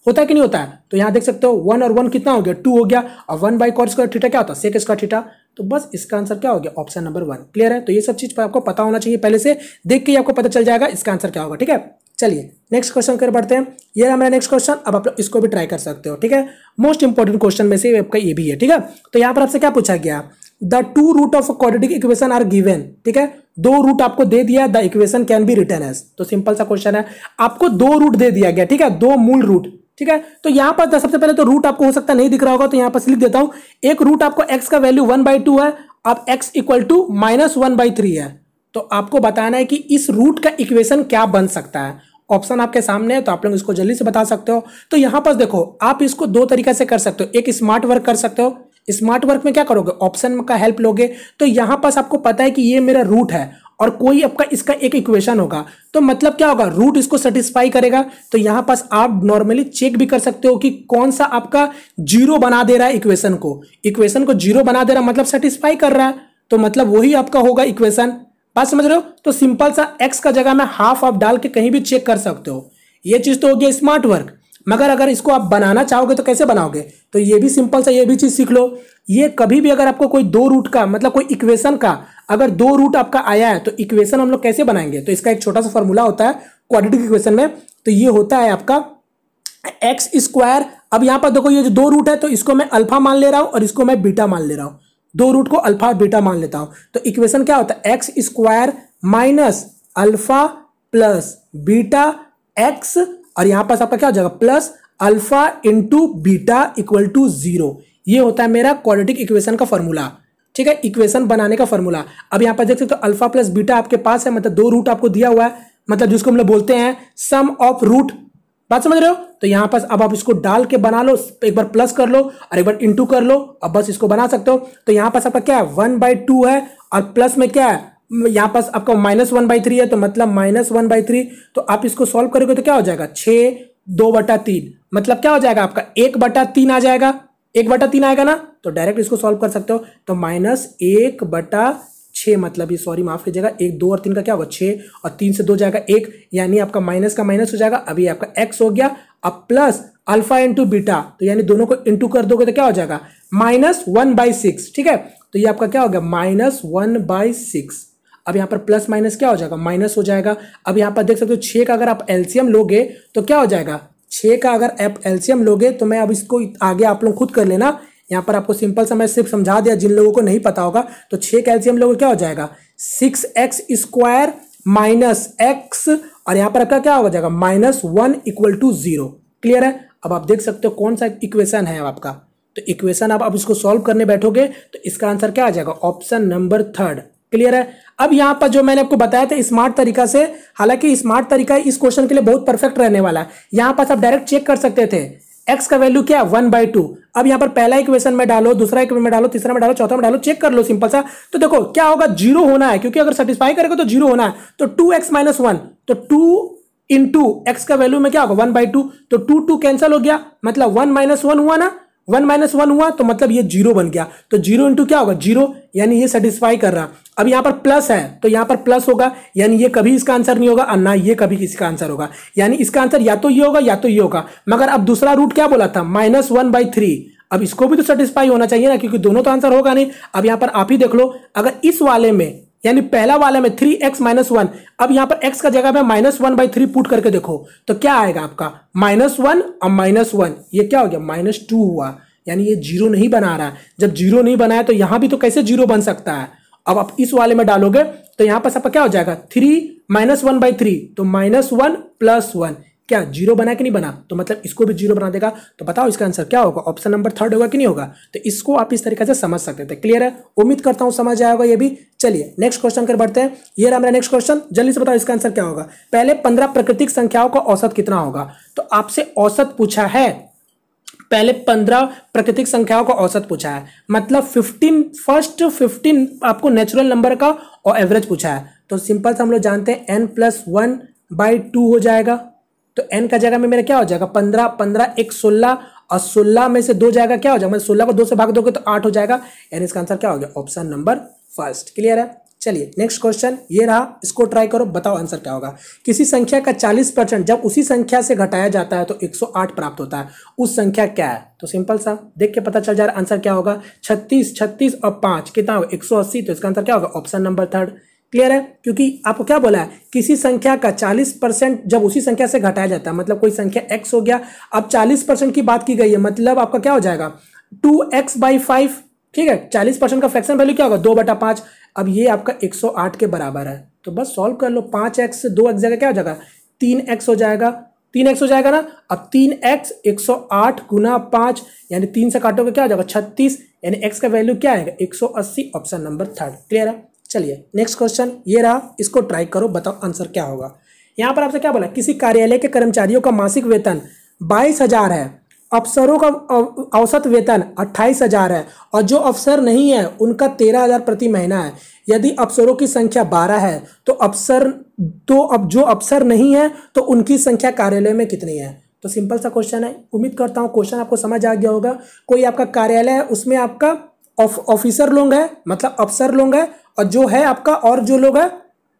होता है कि नहीं होता है? तो यहाँ देख सकते हो वन और वन कितना हो गया, टू हो गया, और one by cot square theta क्या होता है, सेक स्क्वायर थीटा। तो बस इसका आंसर क्या हो गया, ऑप्शन नंबर वन। क्लियर है? तो ये सब चीज आपको पता होना चाहिए, पहले से देख के ही आपको पता चल जाएगा इसका आंसर क्या होगा। ठीक है, चलिए नेक्स्ट क्वेश्चन कर बढ़ते हैं। ये रहा मेरा नेक्स्ट क्वेश्चन। अब आप लोग इसको भी ट्राई कर सकते हो। ठीक है, मोस्ट इंपॉर्टेंट क्वेश्चन में से आपका ये भी है। ठीक है, तो यहाँ पर आपसे क्या पूछा गया, the two root of quadratic equation are given. ठीक है, दो रूट आपको दे दिया, the equation can be written as. तो सिंपल सा क्वेश्चन है, आपको दो रूट दे दिया गया। ठीक है, दो मूल रूट। ठीक है, तो यहां पर सबसे पहले तो रूट आपको हो सकता है नहीं दिख रहा होगा, तो यहां पर लिख देता हूं, एक रूट आपको x का वैल्यू वन बाई टू है, अब x equal to minus one by three है। तो आपको बताना है कि इस रूट का इक्वेशन क्या बन सकता है। ऑप्शन आपके सामने है, तो आप लोग इसको जल्दी से बता सकते हो। तो यहां पर देखो, आप इसको दो तरीके से कर सकते हो। एक स्मार्ट वर्क कर सकते हो। स्मार्ट वर्क में क्या करोगे, ऑप्शन का हेल्प लोगे। तो यहां पास आपको पता है कि ये मेरा रूट है और कोई आपका इसका एक इक्वेशन होगा, तो मतलब क्या होगा, रूट इसको सेटिस्फाई करेगा। तो यहां पास आप नॉर्मली चेक भी कर सकते हो कि कौन सा आपका जीरो बना दे रहा है इक्वेशन को। इक्वेशन को जीरो बना दे रहा मतलब सेटिस्फाई कर रहा है, तो मतलब वही आपका होगा इक्वेशन। बात समझ रहे हो? तो सिंपल सा एक्स का जगह में हाफ आप डाल के कहीं भी चेक कर सकते हो। ये चीज तो हो गया स्मार्ट वर्क। मगर अगर इसको आप बनाना चाहोगे तो कैसे बनाओगे, तो ये भी सिंपल सा ये भी चीज सीख लो। ये कभी भी अगर आपको कोई दो रूट का मतलब कोई इक्वेशन का अगर दो रूट आपका आया है, तो इक्वेशन हम लोग कैसे बनाएंगे, तो इसका एक छोटा सा फॉर्मूला होता है क्वाड्रेटिक इक्वेशन में। तो ये होता है आपका एक्स स्क्वायर। अब यहां पर देखो, ये जो दो रूट है तो इसको मैं अल्फा मान ले रहा हूं और इसको मैं बीटा मान ले रहा हूं। दो रूट को अल्फा और बीटा मान लेता हूं, तो इक्वेशन क्या होता है, x square minus alpha plus beta x, और यहां पास आपका क्या हो जाएगा, plus alpha into beta equal to zero. ये होता है मेरा क्वाड्रेटिक इक्वेशन का फॉर्मूला। ठीक है, इक्वेशन बनाने का फॉर्मूला। अब यहां पर देख सकते हो अल्फा प्लस बीटा आपके पास है, मतलब दो रूट आपको दिया हुआ है, मतलब जिसको हम लोग बोलते हैं सम ऑफ रूट। बात समझ रहे हो? तो यहां पास अब आप इसको डाल के बना लो, एक बार प्लस कर लो और एक बार इंटू कर लो, अब बस इसको बना सकते हो। तो यहां पास आपका क्या है, वन बाई टू है, और प्लस में क्या है, यहां पास आपका माइनस वन बाई थ्री है, तो मतलब माइनस वन बाई थ्री। तो आप इसको सॉल्व करोगे तो क्या हो जाएगा, छः दो बटा तीन, मतलब क्या हो जाएगा आपका एक बटा तीन आ जाएगा। एक बटा तीन आएगा ना, तो डायरेक्ट इसको सॉल्व कर सकते हो। तो माइनस एक बटा छः, मतलब ये सॉरी माफ कीजिएगा, एक दो और तीन का क्या होगा छः, और तीन से दो जाएगा एक, यानी आपका माइनस का माइनस हो जाएगा। अभी आपका एक्स हो गया, अब प्लस अल्फा इंटू बीटा, तो यानी दोनों को इंटू कर दोगे तो क्या हो जाएगा, माइनस वन बाई सिक्स। ठीक है, तो ये आपका क्या हो गया, माइनस वन बाई सिक्स। अब यहाँ पर प्लस माइनस क्या हो जाएगा, माइनस हो जाएगा। अब यहाँ पर देख सकते हो छः का अगर आप एलसीएम लोगे तो क्या हो जाएगा, छः का अगर आप एलसीएम लोगे, तो मैं अब इसको आगे आप लोग खुद कर लेना। यहाँ पर आपको सिंपल सा मैं सिर्फ समझा दिया, जिन लोगों को नहीं पता होगा। तो छः का एलसीएम लोगे क्या हो जाएगा, six x square minus x, और यहाँ पर आपका क्या हो जाएगा, minus one equal to zero. Clear है? अब आप देख सकते हो कौन सा इक्वेशन है आपका। तो इक्वेशन आप अब इसको सॉल्व करने बैठोगे तो इसका आंसर क्या आ जाएगा, ऑप्शन नंबर थर्ड। क्लियर है? अब यहां पर जो मैंने आपको बताया था स्मार्ट तरीका से, हालांकि स्मार्ट तरीका इस क्वेश्चन के लिए बहुत परफेक्ट रहने वाला है। यहां पर आप डायरेक्ट चेक कर सकते थे, एक्स का वैल्यू क्या है, वन बाई टू। अब यहां पर पहला इक्वेशन में डालो, दूसरा इक्वेशन में डालो, तीसरा में डालो, चौथा में डालो, चेक कर लो सिंपल सा। तो देखो क्या होगा, जीरो होना है, क्योंकि अगर सेटिस्फाई करेगा तो जीरो होना है। तो टू एक्स माइनस वन, तो टू इंटू एक्स का वैल्यू में क्या होगा, वन बाई टू, तो टू टू कैंसिल हो गया, मतलब वन माइनस वन हुआ ना, वन माइनस वन हुआ, तो मतलब ये जीरो बन गया। तो जीरो इंटू क्या होगा, जीरो, यानी ये सेटिस्फाई कर रहा। अब यहां पर प्लस है तो यहां पर प्लस होगा, यानी ये कभी इसका आंसर नहीं होगा, और ना ये कभी किसी का आंसर होगा, यानी इसका आंसर या तो ये होगा या तो ये होगा। मगर अब दूसरा रूट क्या बोला था, माइनस वन बाई थ्री, अब इसको भी तो सेटिस्फाई होना चाहिए ना, क्योंकि दोनों तो आंसर होगा नहीं। अब यहां पर आप ही देख लो, अगर इस वाले में यानी पहला वाले में थ्री एक्स माइनस वन, अब यहां पर एक्स का जगह में minus one by three put करके देखो तो क्या आएगा आपका, माइनस वन और माइनस वन, ये क्या हो गया, माइनस टू हुआ, यानी ये जीरो नहीं बना रहा है। जब जीरो नहीं बनाया तो यहां भी तो कैसे जीरो बन सकता है। अब आप इस वाले में डालोगे तो यहां पर आपका क्या हो जाएगा, three minus one by three, तो माइनस वन प्लस वन, क्या जीरो बना कि नहीं बना, तो मतलब इसको भी जीरो बना देगा। तो बताओ इसका आंसर क्या होगा, ऑप्शन नंबर थर्ड होगा कि नहीं होगा। तो इसको आप इस तरीके से समझ सकते थे। क्लियर है? उम्मीद करता हूं समझ आएगा ये भी। चलिए नेक्स्ट क्वेश्चन कर बढ़ते हैं। ये रहा मेरा नेक्स्ट क्वेश्चन, जल्दी से बताओ इसका आंसर क्या होगा। पहले पंद्रह प्राकृतिक संख्याओं का औसत कितना होगा, तो आपसे औसत पूछा है, पहले पंद्रह प्राकृतिक संख्याओं का औसत पूछा है, मतलब फिफ्टीन फर्स्ट फिफ्टीन आपको नेचुरल नंबर का और एवरेज पूछा है। तो सिंपल से हम लोग जानते हैं n plus one by two हो जाएगा। तो एन का जगह में मेरा क्या हो जाएगा, पंद्रह, पंद्रह एक सोलह, और सोलह में से दो जाएगा क्या हो जाएगा, मतलब सोलह को दो से भाग दोगे तो आठ हो जाएगा, यानी इसका आंसर क्या हो गया, ऑप्शन नंबर फर्स्ट। क्लियर है? चलिए नेक्स्ट क्वेश्चन ये रहा, इसको ट्राई करो, बताओ आंसर क्या होगा। किसी संख्या का चालीस परसेंट जब उसी संख्या से घटाया जाता है तो एक सौ आठ प्राप्त होता है, उस संख्या क्या है? तो सिंपल सा देख के पता चल जा रहा है आंसर क्या होगा। छत्तीस छत्तीस और पाँच कितना होगा? एक सौ अस्सी। तो इसका आंसर क्या होगा? Option number third. क्लियर है? क्योंकि आपको क्या बोला है, किसी संख्या का चालीस परसेंट जब उसी संख्या से घटाया जाता है, मतलब कोई संख्या x हो गया, अब चालीस परसेंट की बात की गई है, मतलब आपका क्या हो जाएगा टू एक्स बाई फाइव। ठीक है, चालीस परसेंट का फ्रैक्शन वैल्यू क्या होगा? दो बटा पाँच। अब ये आपका एक सौ आठ के बराबर है, तो बस सॉल्व कर लो। पाँच एक्स से दो एक्स जगह क्या हो जाएगा? तीन एक्स हो जाएगा, तीन एक्स हो जाएगा ना। अब तीन एक्स एक सौ आठ गुना पाँच, यानी तीन से काटोगे क्या हो जाएगा? छत्तीस, यानी एक्स का वैल्यू क्या आएगा? एक सौ अस्सी। Option number third. क्लियर है? चलिए नेक्स्ट क्वेश्चन ये रहा, इसको ट्राई करो, बताओ आंसर क्या होगा। यहाँ पर आपसे क्या बोला? किसी कार्यालय के कर्मचारियों का मासिक वेतन बाईस हजार है, अफसरों का औसत वेतन अट्ठाईस हजार है, और जो अफसर नहीं है उनका तेरह हजार प्रति महीना है। यदि अफसरों की संख्या बारह है तो अफसर तो अब जो अफसर नहीं है तो उनकी संख्या कार्यालय में कितनी है? तो सिंपल सा क्वेश्चन है, उम्मीद करता हूँ क्वेश्चन आपको समझ आ गया होगा। कोई आपका कार्यालय है, उसमें आपका ऑफिसर लोग है, मतलब अफसर लोग है, और जो है आपका और जो लोग है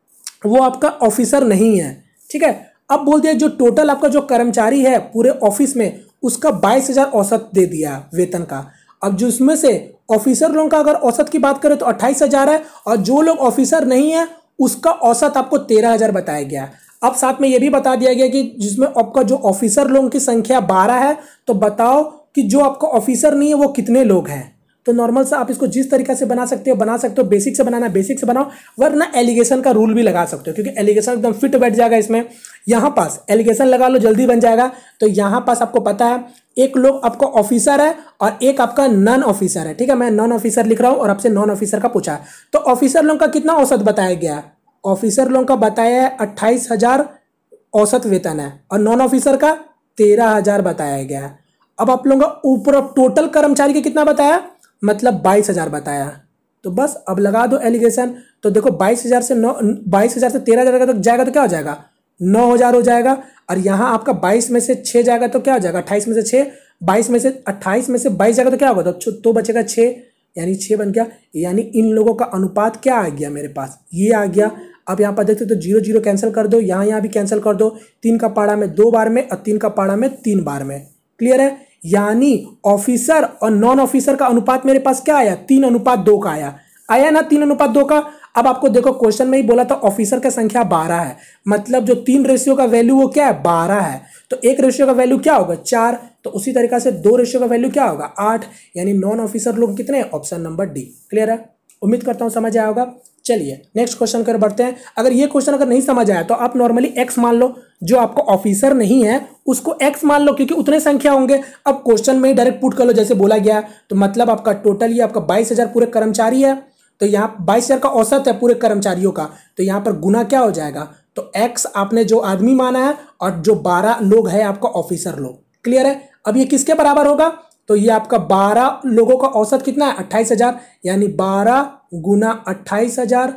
वो आपका ऑफिसर नहीं है। ठीक है, अब बोल दिया जो टोटल आपका जो कर्मचारी है पूरे ऑफिस में उसका बाईस हजार औसत दे दिया वेतन का। अब जो उसमें से ऑफिसर लोगों का अगर औसत की बात करें तो अट्ठाईस हजार है, और जो लोग ऑफिसर नहीं है उसका औसत आपको तेरह हजार बताया गया। अब साथ में यह भी बता दिया गया कि जिसमें आपका जो ऑफिसर लोगों की संख्या बारह है, तो बताओ कि जो आपका ऑफिसर नहीं है वो कितने लोग हैं। तो नॉर्मल से आप इसको जिस तरीके से बना सकते हो बना सकते हो, बेसिक से बनाना बेसिक से बनाओ, वरना एलिगेशन का रूल भी लगा सकते हो, क्योंकि एलिगेशन एकदम फिट बैठ जाएगा इसमें। यहाँ पास एलिगेशन लगा लो, जल्दी बन जाएगा। तो यहाँ पास आपको पता है एक लोग आपका ऑफिसर है और एक आपका नॉन ऑफिसर है। ठीक है, मैं नॉन ऑफिसर लिख रहा हूँ और आपसे नॉन ऑफिसर का पूछा है। तो ऑफिसर लोगों का कितना औसत बताया गया? ऑफिसर लोगों का बताया है अट्ठाईस हजार औसत वेतन है, और नॉन ऑफिसर का तेरह हजार बताया गया है। अब आप लोगों का ऊपर टोटल कर्मचारी का कितना बताया? मतलब बाईस हजार बताया। तो बस अब लगा दो एलिगेशन। तो देखो बाईस हजार से नौ बाईस हजार से तेरह हजार तक जाएगा तो क्या हो जाएगा? नौ हजार हो जाएगा। और यहाँ आपका बाईस में से छः जाएगा तो क्या हो जाएगा? अट्ठाईस में से छः, बाईस में से अट्ठाईस में से बाईस जाएगा तो क्या होगा? तो, तो बचेगा छः, यानी छः बन गया। यानी इन लोगों का अनुपात क्या आ गया मेरे पास? ये आ गया। अब यहाँ पर देखते तो जीरो जीरो कैंसिल कर दो, यहाँ यहाँ भी कैंसिल कर दो। तीन का पाड़ा में दो बार में और तीन का पाड़ा में तीन बार में। क्लियर है? यानी ऑफिसर और नॉन ऑफिसर का अनुपात मेरे पास क्या आया? तीन अनुपात दो का आया आया ना, तीन अनुपात दो का। अब आपको देखो क्वेश्चन में ही बोला था ऑफिसर का संख्या बारह है, मतलब जो तीन रेशियो का वैल्यू वो क्या है? बारह है। तो एक रेशियो का वैल्यू क्या होगा? चार। तो उसी तरीका से दो रेशियो का वैल्यू क्या होगा? आठ। यानी नॉन ऑफिसर लोग कितने? Option number D. क्लियर है? उम्मीद करता हूं समझ आया होगा। चलिए नेक्स्ट क्वेश्चन कर बढ़ते हैं। अगर ये क्वेश्चन अगर नहीं समझ आया तो आप नॉर्मली एक्स मान लो, जो आपको ऑफिसर नहीं है उसको एक्स मान लो, क्योंकि उतने संख्या होंगे। अब क्वेश्चन में ही डायरेक्ट पुट कर लो जैसे बोला गया। तो मतलब आपका टोटल ये आपका बाईस हजार पूरे कर्मचारी है, तो यहाँ बाईस हजार का औसत है पूरे कर्मचारियों का, तो यहाँ पर गुना क्या हो जाएगा? तो एक्स आपने जो आदमी माना है और जो बारह लोग है आपका ऑफिसर लोग। क्लियर है? अब ये किसके बराबर होगा? तो ये आपका बारह लोगों का औसत कितना है? अट्ठाईस हजार, यानी बारह गुना अट्ठाईस हजार।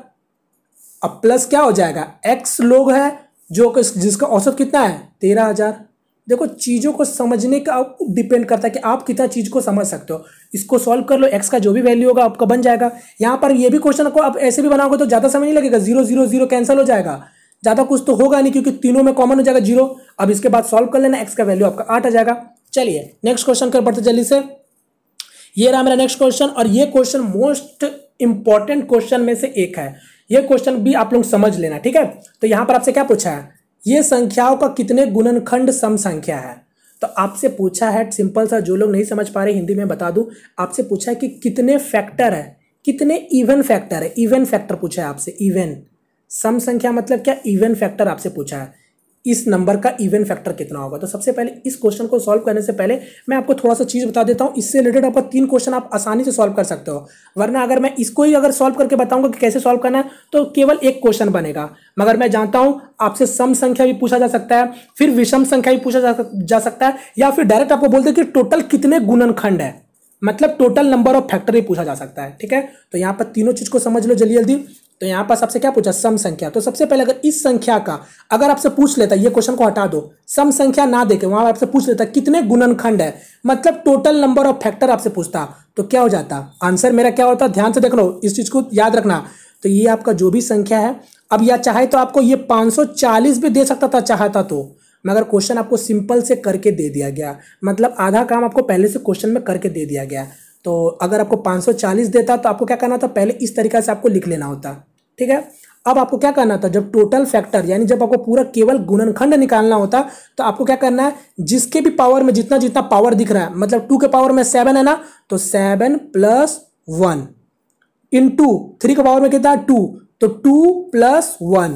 अब प्लस क्या हो जाएगा? एक्स लोग है जो जिसका औसत कितना है? तेरह हजार। देखो चीज़ों को समझने का डिपेंड करता है कि आप कितना चीज़ को समझ सकते हो। इसको सॉल्व कर लो, एक्स का जो भी वैल्यू होगा आपका बन जाएगा। यहाँ पर ये भी क्वेश्चन को आप ऐसे भी बनाओगे तो ज़्यादा समय नहीं लगेगा, जीरो जीरो जीरो कैंसिल हो जाएगा, ज़्यादा कुछ तो होगा नहीं क्योंकि तीनों में कॉमन हो जाएगा जीरो। अब इसके बाद सॉल्व कर लेना, एक्स का वैल्यू आपका आठ आ जाएगा। चलिए नेक्स्ट क्वेश्चन कर बढ़ते जल्दी से। ये रहा मेरा नेक्स्ट क्वेश्चन, और ये क्वेश्चन मोस्ट इंपॉर्टेंट क्वेश्चन में से एक है। ये क्वेश्चन भी आप लोग समझ लेना, ठीक है। तो यहाँ पर आपसे क्या पूछा है? ये संख्याओं का कितने गुणनखंड सम संख्या है? तो आपसे पूछा है सिंपल सा, जो लोग नहीं समझ पा रहे हिंदी में बता दूं, आपसे पूछा है कि कितने फैक्टर है, कितने इवन फैक्टर है। इवन फैक्टर पूछा है आपसे, इवन। सम संख्या मतलब क्या? इवन फैक्टर आपसे पूछा है, इस नंबर का इवन फैक्टर कितना होगा। तो सबसे पहले इस क्वेश्चन को सॉल्व करने से पहले मैं आपको थोड़ा सा चीज़ बता देता हूँ, इससे रिलेटेड आपका तीन क्वेश्चन आप आसानी से सॉल्व कर सकते हो। वरना अगर मैं इसको ही अगर सॉल्व करके बताऊंगा कि कैसे सॉल्व करना है तो केवल एक क्वेश्चन बनेगा। मगर मैं जानता हूँ आपसे सम संख्या भी पूछा जा सकता है, फिर विषम संख्या भी पूछा जा सकता है, या फिर डायरेक्ट आपको बोलते कि टोटल कितने गुणनखंड है, मतलब टोटल नंबर ऑफ फैक्टर भी पूछा जा सकता है, ठीक है। तो यहाँ पर तीनों चीज को समझ लो जल्दी जल्दी। तो यहाँ पर सबसे क्या पूछा? सम संख्या। तो सबसे पहले अगर इस संख्या का अगर आपसे पूछ लेता, ये क्वेश्चन को हटा दो, सम संख्या ना देके वहां आपसे पूछ लेता कितने गुणनखंड है, मतलब टोटल नंबर ऑफ फैक्टर आपसे पूछता, तो क्या हो जाता? आंसर मेरा क्या होता? ध्यान से देख लो, इस चीज को याद रखना। तो ये आपका जो भी संख्या है, अब या चाहे तो आपको ये पाँच सौ चालीस भी दे सकता था चाहता तो, मगर क्वेश्चन आपको सिंपल से करके दे दिया गया, मतलब आधा काम आपको पहले से क्वेश्चन में करके दे दिया गया। तो अगर आपको पाँच सौ चालीस देता तो आपको क्या करना था, पहले इस तरीका से आपको लिख लेना होता, ठीक है। अब आपको क्या करना था, जब टोटल फैक्टर यानी जब आपको पूरा केवल गुणनखंड निकालना होता तो आपको क्या करना है, जिसके भी पावर में जितना जितना पावर दिख रहा है, मतलब टू के पावर में सेवन है ना, तो seven plus one into three के पावर में कितना है टू, तो टू प्लस वन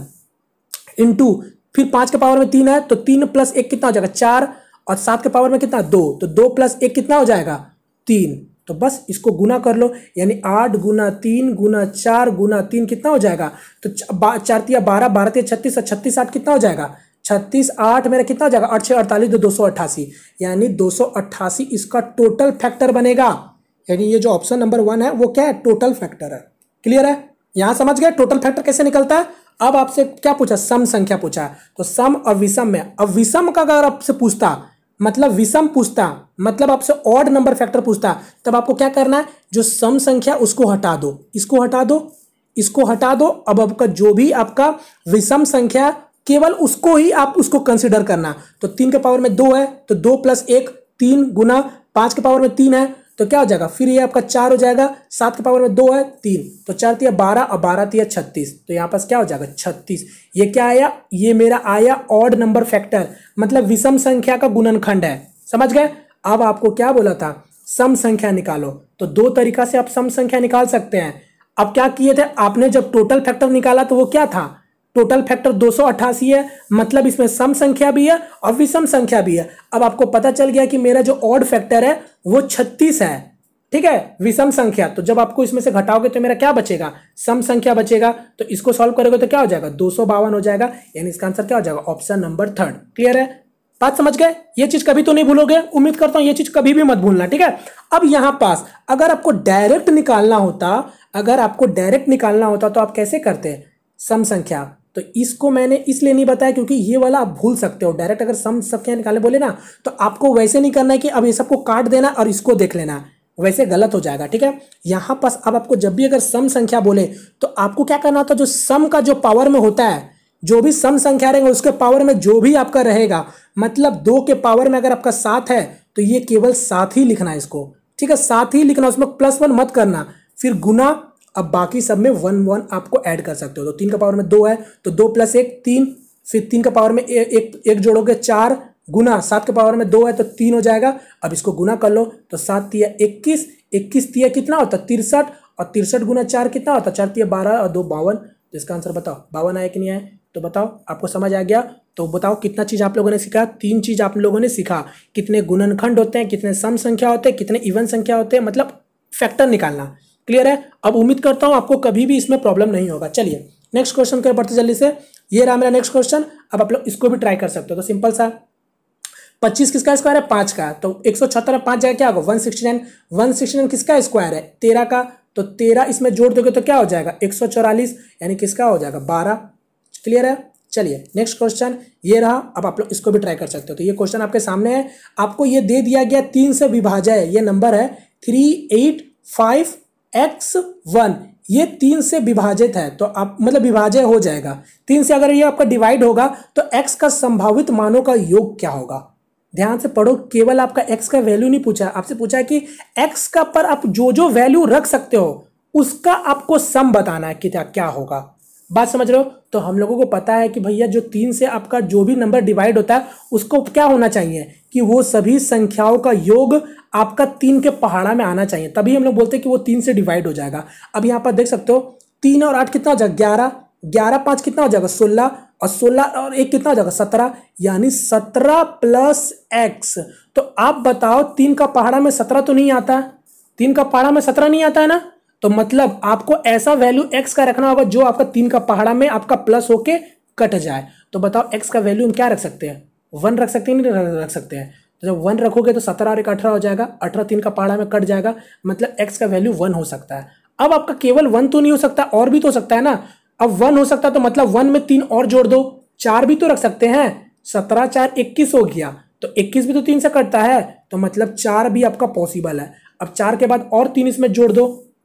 इंटू फिर पांच के पावर में तीन है तो तीन प्लस एक कितना हो जाएगा चार, और सात के पावर में कितना दो, तो दो प्लस एक कितना हो जाएगा तीन। तो बस इसको गुना कर लो, यानी आठ गुना तीन गुना चार गुना तीन कितना हो जाएगा, तो चार तिया बारह, बारह तिया छत्तीस, छत्तीस आठ कितना हो जाएगा, छत्तीस आठ मेरा कितना हो जाएगा, आठ छः अड़तालीस, दो सौ अट्ठासी, यानी दो सौ अट्ठासी इसका टोटल फैक्टर बनेगा। यानी ये जो ऑप्शन नंबर वन है वो क्या है, टोटल फैक्टर है। क्लियर है, यहां समझ गए टोटल फैक्टर कैसे निकलता है। अब आपसे क्या पूछा, सम संख्या पूछा, तो सम और विषम में, अब विषम का अगर आपसे पूछता मतलब विषम पूछता, मतलब आपसे ऑड नंबर फैक्टर पूछता, तब आपको क्या करना है, जो सम संख्या उसको हटा दो, इसको हटा दो, इसको हटा दो। अब आपका जो भी आपका विषम संख्या केवल उसको ही आप उसको कंसिडर करना। तो तीन के पावर में दो है तो दो प्लस एक तीन गुना पांच के पावर में तीन है तो क्या हो जाएगा, फिर ये आपका चार हो जाएगा, सात के पावर में दो है तीन, तो चार तिया बारह और बारह तिया छत्तीस, तो यहाँ पास क्या हो जाएगा छत्तीस। ये क्या आया, ये मेरा आया ऑड नंबर फैक्टर, मतलब विषम संख्या का गुणनखंड है। समझ गए। अब आपको क्या बोला था, सम संख्या निकालो, तो दो तरीका से आप सम संख्या निकाल सकते हैं। अब क्या किए थे आपने, जब टोटल फैक्टर निकाला तो वो क्या था, टोटल फैक्टर दो सौ अट्ठासी है, मतलब इसमें सम संख्या भी है और विषम संख्या भी है। अब आपको पता चल गया कि मेरा जो ऑड फैक्टर है वो छत्तीस है, ठीक है, विषम संख्या। तो जब आपको इसमें से घटाओगे तो मेरा क्या बचेगा, सम संख्या बचेगा। तो इसको सॉल्व करोगे तो क्या हो जाएगा, दो सौ बावन हो जाएगा, यानी इसका आंसर क्या हो जाएगा, ऑप्शन नंबर थर्ड। क्लियर है, बात समझ गए। ये चीज कभी तो नहीं भूलोगे, उम्मीद करता हूं ये चीज कभी भी मत भूलना, ठीक है। अब यहां पास अगर आपको डायरेक्ट निकालना होता, अगर आपको डायरेक्ट निकालना होता तो आप कैसे करते, सम संख्या। तो इसको मैंने इसलिए नहीं बताया क्योंकि ये वाला आप भूल सकते हो। डायरेक्ट अगर सम संख्या निकालने बोले ना तो आपको वैसे नहीं करना है कि अब ये सबको काट देना और इसको देख लेना, वैसे गलत हो जाएगा, ठीक है। यहां पास अब आपको जब भी अगर सम संख्या बोले तो आपको क्या करना था, जो सम का जो पावर में होता है, जो भी सम संख्या रहेगा उसके पावर में जो भी आपका रहेगा, मतलब दो के पावर में अगर आपका सात है तो ये केवल सात ही लिखना है इसको, ठीक है, सात ही लिखना, उसमें प्लस वन मत करना, फिर गुना। अब बाकी सब में वन वन आपको ऐड कर सकते हो। तो तीन का पावर में दो है तो दो प्लस एक तीन, फिर तीन का पावर में ए, एक एक जोड़ोगे चार, गुना सात के पावर में दो है तो तीन हो जाएगा। अब इसको गुना कर लो तो सात तिया इक्कीस, इक्कीस तिया कितना होता तिरसठ, और तिरसठ गुना चार कितना होता, चार तिया बारह और दो बावन। तो इसका आंसर बताओ बावन आया कि नहीं आया, तो बताओ आपको समझ आ गया। तो बताओ कितना चीज आप लोगों ने सीखा, तीन चीज आप लोगों ने सीखा, कितने गुणनखंड होते हैं, कितने सम संख्या होते हैं, कितने इवन संख्या होते हैं, मतलब फैक्टर निकालना। क्लियर है। अब उम्मीद करता हूं आपको कभी भी इसमें प्रॉब्लम नहीं होगा। चलिए नेक्स्ट क्वेश्चन के बढ़ते जल्दी से। ये रहा मेरा नेक्स्ट क्वेश्चन। अब आप लोग इसको भी ट्राई कर सकते हो। तो सिंपल सा, पच्चीस किसका स्क्वायर है, पांच का, तो एक सौ छहत्तर में पांच जाएगा क्या होगा, one sixty nine. One sixty nine किसका स्क्वायर है, तेरह का, तो तेरह इसमें जोड़ दोगे तो क्या हो जाएगा, एक सौ चौरालीस, यानी किसका हो जाएगा, बारह। क्लियर है। चलिए नेक्स्ट क्वेश्चन ये रहा। अब आप लोग इसको भी ट्राई कर सकते हो। तो ये क्वेश्चन आपके सामने है, आपको ये दे दिया गया तीन से विभाज्य, ये नंबर है three eight five x one, ये तीन से विभाजित है, तो आप मतलब विभाज्य हो जाएगा। तीन से अगर ये आपका डिवाइड होगा तो x का संभावित मानों का योग क्या होगा। ध्यान से पढ़ो, केवल आपका x का वैल्यू नहीं पूछा, आपसे पूछा है कि x का पर आप जो जो वैल्यू रख सकते हो उसका आपको सम बताना है कि क्या होगा। बात समझ रहे हो। तो हम लोगों को पता है कि भैया जो तीन से आपका जो भी नंबर डिवाइड होता है उसको क्या होना चाहिए कि वो सभी संख्याओं का योग आपका तीन के पहाड़ा में आना चाहिए, तभी हम लोग बोलते हैं कि वो तीन से डिवाइड हो जाएगा। अब यहाँ पर देख सकते हो तीन और आठ कितना हो जाएगा, ग्यारह, ग्यारह पांच कितना हो जाएगा, सोलह, और सोलह और एक कितना हो जाएगा, सत्रह, यानी सत्रह प्लस एक्स। तो आप बताओ तीन का पहाड़ा में सत्रह तो नहीं आता है, तीन का पहाड़ा में सत्रह नहीं आता है ना, तो मतलब आपको ऐसा वैल्यू x का रखना होगा जो आपका तीन का पहाड़ा में आपका प्लस होके कट जाए। तो बताओ x का वैल्यू हम क्या रख सकते हैं, वन रख सकते हैं, नहीं रख सकते हैं। तो जब वन रखोगे तो सत्रह और एक अठारह हो जाएगा, अठारह तीन का पहाड़ा में कट जाएगा, मतलब x का वैल्यू वन हो सकता है। अब आपका केवल वन तो नहीं हो सकता, और भी तो हो सकता है ना। अब वन हो सकता है तो मतलब वन में तीन और जोड़ दो, चार भी तो रख सकते हैं, सत्रह चार इक्कीस हो गया, तो इक्कीस भी तो तीन से कटता है, तो मतलब चार भी आपका पॉसिबल है। अब चार के बाद और तीन इसमें जोड़ दो,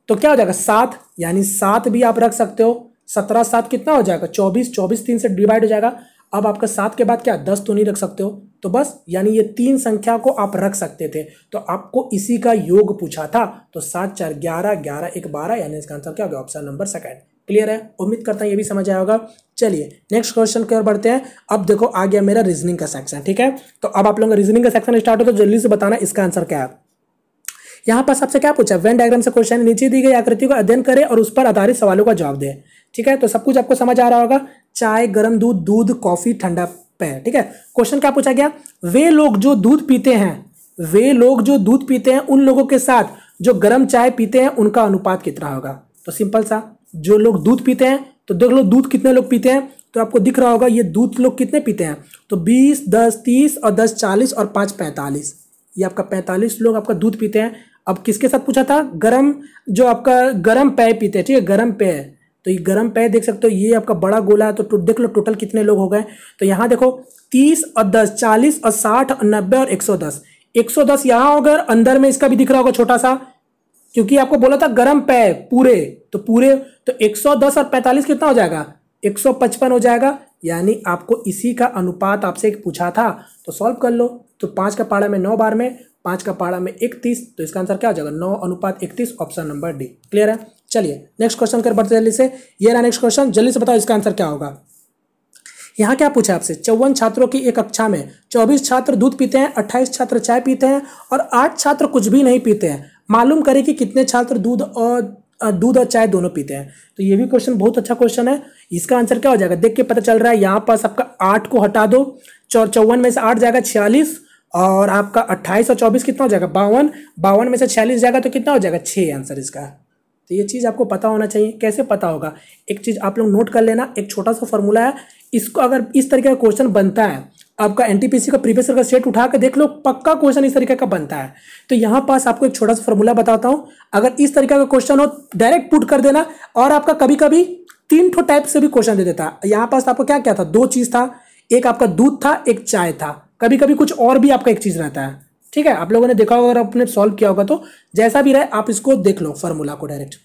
तो क्या हो जाएगा सात, यानी सात भी आप रख सकते हो। सत्रह सात कितना हो जाएगा चौबीस, चौबीस तीन से डिवाइड हो जाएगा। अब आपका सात के बाद क्या दस तो नहीं रख सकते हो, तो बस यानी ये तीन संख्या को आप रख सकते थे, तो आपको इसी का योग पूछा था। तो सात चार ग्यारह, ग्यारह एक बारह, यानी इसका आंसर क्या होगा ऑप्शन नंबर सेकंड। क्लियर है, उम्मीद करता हूँ ये भी समझ आया होगा। चलिए नेक्स्ट क्वेश्चन की ओर बढ़ते हैं। अब देखो आ गया मेरा रीजनिंग का सेक्शन, ठीक है। तो अब आप लोगों का रीजनिंग का सेक्शन स्टार्ट हो, तो जल्दी से बताना इसका आंसर क्या है। यहाँ पर सबसे क्या पूछा, वेन डायग्राम से क्वेश्चन, नीचे दी गई आकृति को अध्ययन करें और उस पर आधारित सवालों का जवाब दे। ठीक है, तो सब कुछ आपको समझ आ रहा होगा। चाय, गर्म दूध, दूध, कॉफी, ठंडा पेय। ठीक है, क्वेश्चन क्या पूछा गया, वे लोग जो दूध पीते हैं, वे लोग जो दूध पीते हैं उन लोगों के साथ जो गर्म चाय पीते हैं उनका अनुपात कितना होगा। तो सिंपल सा, जो लोग दूध पीते हैं, तो देख लो दूध कितने लोग पीते हैं, तो आपको दिख रहा होगा ये दूध लोग कितने पीते हैं, तो बीस, दस, तीस और दस चालीस और पाँच पैंतालीस, ये आपका पैंतालीस लोग आपका दूध पीते हैं। अब किसके साथ पूछा था, गरम, जो आपका गरम पेय पीते हैं, ठीक है, गरम पेय। तो ये गरम पेय देख सकते हो, ये आपका बड़ा गोला है, तो देख लो टोटल कितने लोग हो गए। तो यहाँ देखो तीस और दस, चालीस और साठ और नब्बे और एक सौ दस, एक सौ दस यहाँ हो गए। अंदर में इसका भी दिख रहा होगा छोटा सा, क्योंकि आपको बोला था गरम पेय पूरे, तो पूरे तो एक सौ दस और पैंतालीस कितना हो जाएगा, एक सौ पचपन हो जाएगा। यानी आपको इसी का अनुपात आपसे एक पूछा था, तो सॉल्व कर लो। तो पाँच का पाड़ा में नौ बार में, पाँच का पाड़ा में इकतीस, तो इसका आंसर क्या हो जाएगा, नौ अनुपात इकतीस, ऑप्शन नंबर डी। क्लियर है, चलिए नेक्स्ट क्वेश्चन कर बढ़ते जल्दी से। ये रहा नेक्स्ट क्वेश्चन, जल्दी से बताओ इसका आंसर क्या होगा। यहाँ क्या पूछा आपसे, चौवन छात्रों की एक कक्षा में चौबीस छात्र दूध पीते हैं, अट्ठाईस छात्र चाय पीते हैं और आठ छात्र कुछ भी नहीं पीते हैं। मालूम करें कि कितने छात्र दूध और दूध और चाय दोनों पीते हैं। तो ये भी क्वेश्चन बहुत अच्छा क्वेश्चन है। इसका आंसर क्या हो जाएगा, देख के पता चल रहा है, यहाँ पास आपका आठ को हटा दो, चौवन में से आठ जाएगा छियालीस, और आपका अट्ठाईस और चौबीस कितना हो जाएगा, बावन, बावन में से छियालीस जाएगा तो कितना हो जाएगा, छः आंसर इसका। तो ये चीज़ आपको पता होना चाहिए। कैसे पता होगा, एक चीज़ आप लोग नोट कर लेना, एक छोटा सा फॉर्मूला है, इसको अगर इस तरीके का क्वेश्चन बनता है, आपका एनटीपीसी का प्रीवियस ईयर का सेट उठा के देख लो, पक्का क्वेश्चन इस तरीके का बनता है। तो यहाँ पास आपको एक छोटा सा फॉर्मूला बताता हूँ, अगर इस तरीके का क्वेश्चन हो डायरेक्ट पुट कर देना, और आपका कभी कभी तीन ठो टाइप से भी क्वेश्चन दे देता है। यहाँ पास आपको क्या क्या था, दो चीज़ था, एक आपका दूध था, एक चाय था, कभी कभी कुछ और भी आपका एक चीज़ रहता है। ठीक है, आप लोगों ने देखा होगा, अगर आपने सॉल्व किया होगा, तो जैसा भी रहे आप इसको देख लो फॉर्मूला को डायरेक्ट।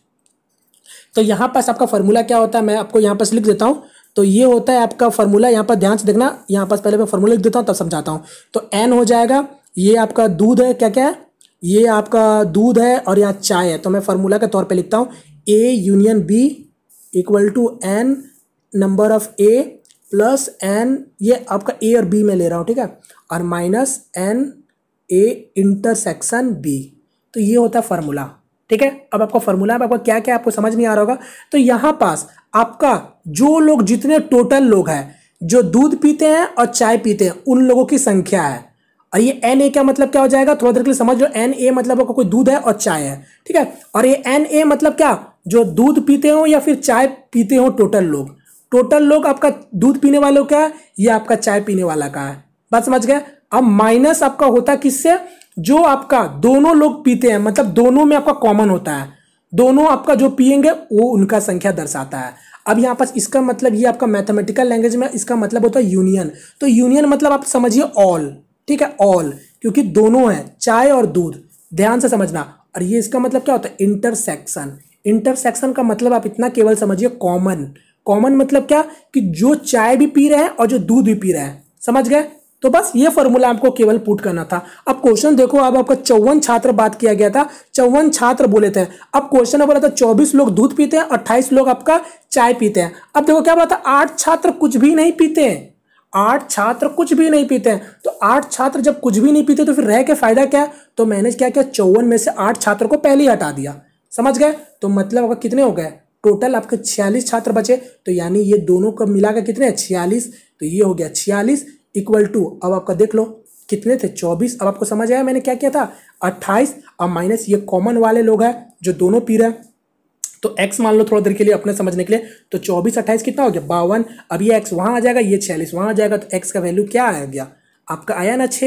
तो यहाँ पास आपका फॉर्मूला क्या होता है, मैं आपको यहाँ पास लिख देता हूँ। तो ये होता है आपका फॉर्मूला, यहाँ पर ध्यान से देखना, यहाँ पास पहले मैं फॉर्मूला लिख देता हूँ तब समझाता हूँ। तो एन हो जाएगा, ये आपका दूध है, क्या क्या है, ये आपका दूध है और यहाँ चाय है। तो मैं फॉर्मूला के तौर पे लिखता हूँ, A union B equal to n number of A plus n, ये आपका ए और बी में ले रहा हूँ, ठीक है, और minus n A intersection B. तो ये होता है फॉर्मूला। ठीक है, अब आपका फॉर्मूला है, आपका क्या क्या आपको समझ नहीं आ रहा होगा। तो यहाँ पास आपका जो लोग, जितने टोटल लोग हैं जो दूध पीते हैं और चाय पीते हैं, उन लोगों की संख्या है। और ये एन ए का मतलब क्या हो जाएगा, थोड़ा देर के लिए समझ लो। एन ए मतलब आपका कोई दूध है और चाय है, ठीक है। और ये एन ए मतलब क्या, जो दूध पीते हो या फिर चाय पीते हो टोटल लोग। टोटल लोग आपका दूध पीने वालों का है, ये आपका चाय पीने वाला का है, बात समझ गए। अब माइनस आपका होता है किससे, जो आपका दोनों लोग पीते हैं, मतलब दोनों में आपका कॉमन होता है, दोनों आपका जो पिएंगे वो उनका संख्या दर्शाता है। अब यहाँ पास इसका मतलब, ये आपका मैथमेटिकल लैंग्वेज में इसका मतलब होता है यूनियन। तो यूनियन मतलब आप समझिए ऑल, ठीक है, ऑल, क्योंकि दोनों है चाय और दूध, ध्यान से समझना। और ये इसका मतलब क्या होता है, इंटरसेक्शन। इंटरसेक्शन का मतलब आप इतना केवल समझिए कॉमन। कॉमन मतलब क्या, कि जो चाय भी पी रहे हैं और जो दूध भी पी रहे हैं, समझ गए। तो बस ये फॉर्मूला आपको केवल पुट करना था। अब क्वेश्चन देखो, अब आपका चौवन छात्र बात किया गया था, चौवन छात्र बोले थे। अब क्वेश्चन बोला था चौबीस लोग दूध पीते हैं, अट्ठाईस लोग आपका चाय पीते हैं। अब देखो क्या बात है, आठ छात्र कुछ भी नहीं पीते हैं, आठ छात्र कुछ भी नहीं पीते हैं। तो आठ छात्र जब कुछ भी नहीं पीते तो फिर रह के फायदा क्या। तो मैंने क्या किया, चौवन में से आठ छात्र को पहले ही हटा दिया, समझ गए। तो मतलब आपका कितने हो गए, टोटल आपके छियालीस छात्र बचे। तो यानी ये दोनों को मिला के कितने, छियालीस। तो ये हो गया छियालीस इक्वल टू, अब आपका देख लो कितने थे, चौबीस। अब आपको समझ आया मैंने क्या किया था, अट्ठाईस और माइनस ये कॉमन वाले लोग हैं जो दोनों पी रहे हैं। तो x मान लो थोड़ा देर के लिए अपने समझने के लिए। तो चौबीस अट्ठाईस कितना हो गया, बावन। अब ये x वहाँ आ जाएगा, ये छियालीस वहाँ आ जाएगा। तो x का वैल्यू क्या आ गया आपका, आया ना छः।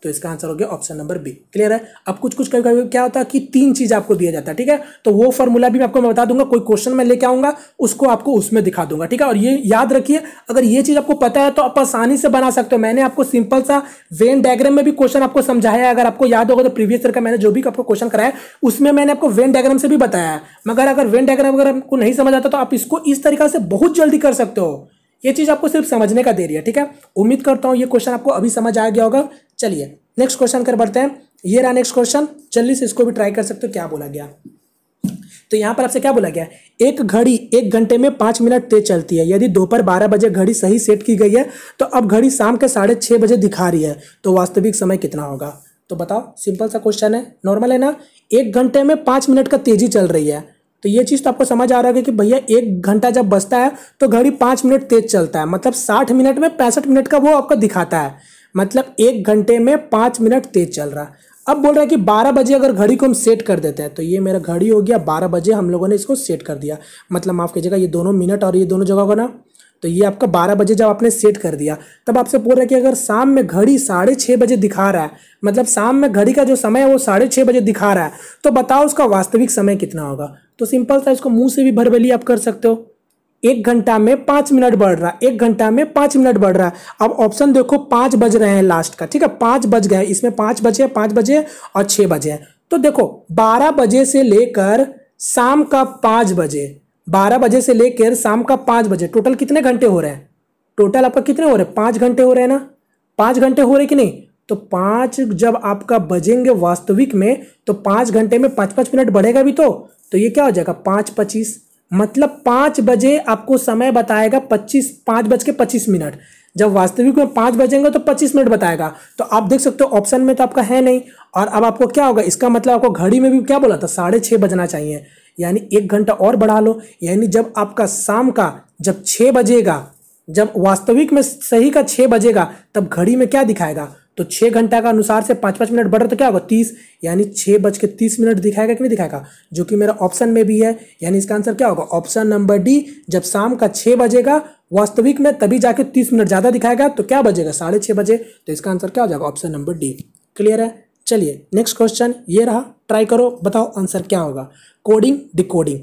तो इसका आंसर हो गया ऑप्शन नंबर बी। क्लियर है। अब कुछ कुछ कभी कभी क्या होता है कि तीन चीज आपको दिया जाता है, ठीक है, तो वो फॉर्मूला भी मैं आपको मैं बता दूंगा, कोई क्वेश्चन में लेके आऊंगा उसको आपको उसमें दिखा दूंगा, ठीक है। और ये याद रखिए, अगर ये चीज आपको पता है तो आप आसानी से बना सकते हो। मैंने आपको सिंपल सा वेन डायग्राम में भी क्वेश्चन आपको समझाया है, अगर आपको याद होगा तो प्रीवियस ईयर का मैंने जो भी आपको क्वेश्चन कराया उसमें मैंने आपको वेन डायग्राम से भी बताया है। मगर अगर वेन डायग्राम अगर आपको नहीं समझ आता तो आप इसको इस तरीका से बहुत जल्दी कर सकते हो। ये चीज आपको सिर्फ समझने का दे रही है, ठीक है। उम्मीद करता हूं ये क्वेश्चन आपको अभी समझ आ गया होगा। चलिए नेक्स्ट क्वेश्चन कर बढ़ते हैं। ये रहा नेक्स्ट क्वेश्चन, जल्दी से इसको भी ट्राई कर सकते हो। क्या बोला गया, तो यहां पर आपसे क्या बोला गया, एक घड़ी एक घंटे में पांच मिनट तेज चलती है। यदि दोपहर बारह बजे घड़ी सही सेट की गई है तो अब घड़ी शाम के साढ़े छह बजे दिखा रही है, तो वास्तविक समय कितना होगा। तो बताओ, सिंपल सा क्वेश्चन है, नॉर्मल है ना। एक घंटे में पांच मिनट का तेजी चल रही है, तो ये चीज तो आपको समझ आ रहा है कि भैया एक घंटा जब बजता है तो घड़ी पांच मिनट तेज चलता है, मतलब साठ मिनट में पैंसठ मिनट का वो आपको दिखाता है, मतलब एक घंटे में पांच मिनट तेज चल रहा है। अब बोल रहा है कि बारह बजे अगर घड़ी को हम सेट कर देते हैं, तो ये मेरा घड़ी हो गया बारह बजे, हम लोगों ने इसको सेट कर दिया, मतलब माफ कीजिएगा ये दोनों मिनट और ये दोनों जगह होगा ना, तो ये आपका बारह बजे जब आपने सेट कर दिया, तब आपसे बोल रहा है कि अगर शाम में घड़ी साढ़े छः बजे दिखा रहा है, मतलब शाम में घड़ी का जो समय है वो साढ़े छः बजे दिखा रहा है, तो बताओ उसका वास्तविक समय कितना होगा। तो सिंपल सा इसको मुंह से भी भरबली आप कर सकते हो। एक घंटा में पाँच मिनट बढ़ रहा है, एक घंटा में पाँच मिनट बढ़ रहा है। अब ऑप्शन देखो, पाँच बज रहे हैं लास्ट का, ठीक है, पाँच बज गए, इसमें पाँच बजे, पाँच बजे और छः बजे। तो देखो बारह बजे से लेकर शाम का पाँच बजे, बारह बजे से लेकर शाम का पाँच बजे, टोटल कितने घंटे हो रहे हैं, टोटल आपका कितने हो रहे हैं, पाँच घंटे हो रहे हैं ना, पाँच घंटे हो रहे कि नहीं। तो पाँच जब आपका बजेंगे वास्तविक में, तो पाँच घंटे में पाँच पाँच मिनट बढ़ेगा भी, तो तो ये क्या हो जाएगा, पाँच पच्चीस, मतलब पाँच बजे आपको समय बताएगा पच्चीस, पाँच बज के पच्चीस मिनट। जब वास्तविक में पाँच बजेंगे तो पच्चीस मिनट बताएगा। तो आप देख सकते हो ऑप्शन में तो आपका है नहीं, और अब आपको क्या होगा, इसका मतलब आपको घड़ी में भी क्या बोला था, साढ़े छः बजना चाहिए, यानी एक घंटा और बढ़ा लो, यानी जब आपका शाम का जब छः बजेगा, जब वास्तविक में सही का छः बजेगा, तब घड़ी में क्या दिखाएगा, तो छः घंटा का अनुसार से पाँच पाँच मिनट बढ़ रहा तो क्या होगा, तीस, यानी छः बज के तीस मिनट दिखाएगा कि नहीं दिखाएगा, जो कि मेरा ऑप्शन में भी है। यानी इसका आंसर क्या होगा, ऑप्शन नंबर डी। जब शाम का छः बजेगा वास्तविक में, तभी जाके तीस मिनट ज़्यादा दिखाएगा, तो क्या बजेगा, साढ़े छः बजे। तो इसका आंसर क्या हो जाएगा, ऑप्शन नंबर डी। क्लियर है। चलिए नेक्स्ट क्वेश्चन ये रहा, ट्राई करो, बताओ आंसर क्या होगा। कोडिंग डिकोडिंग,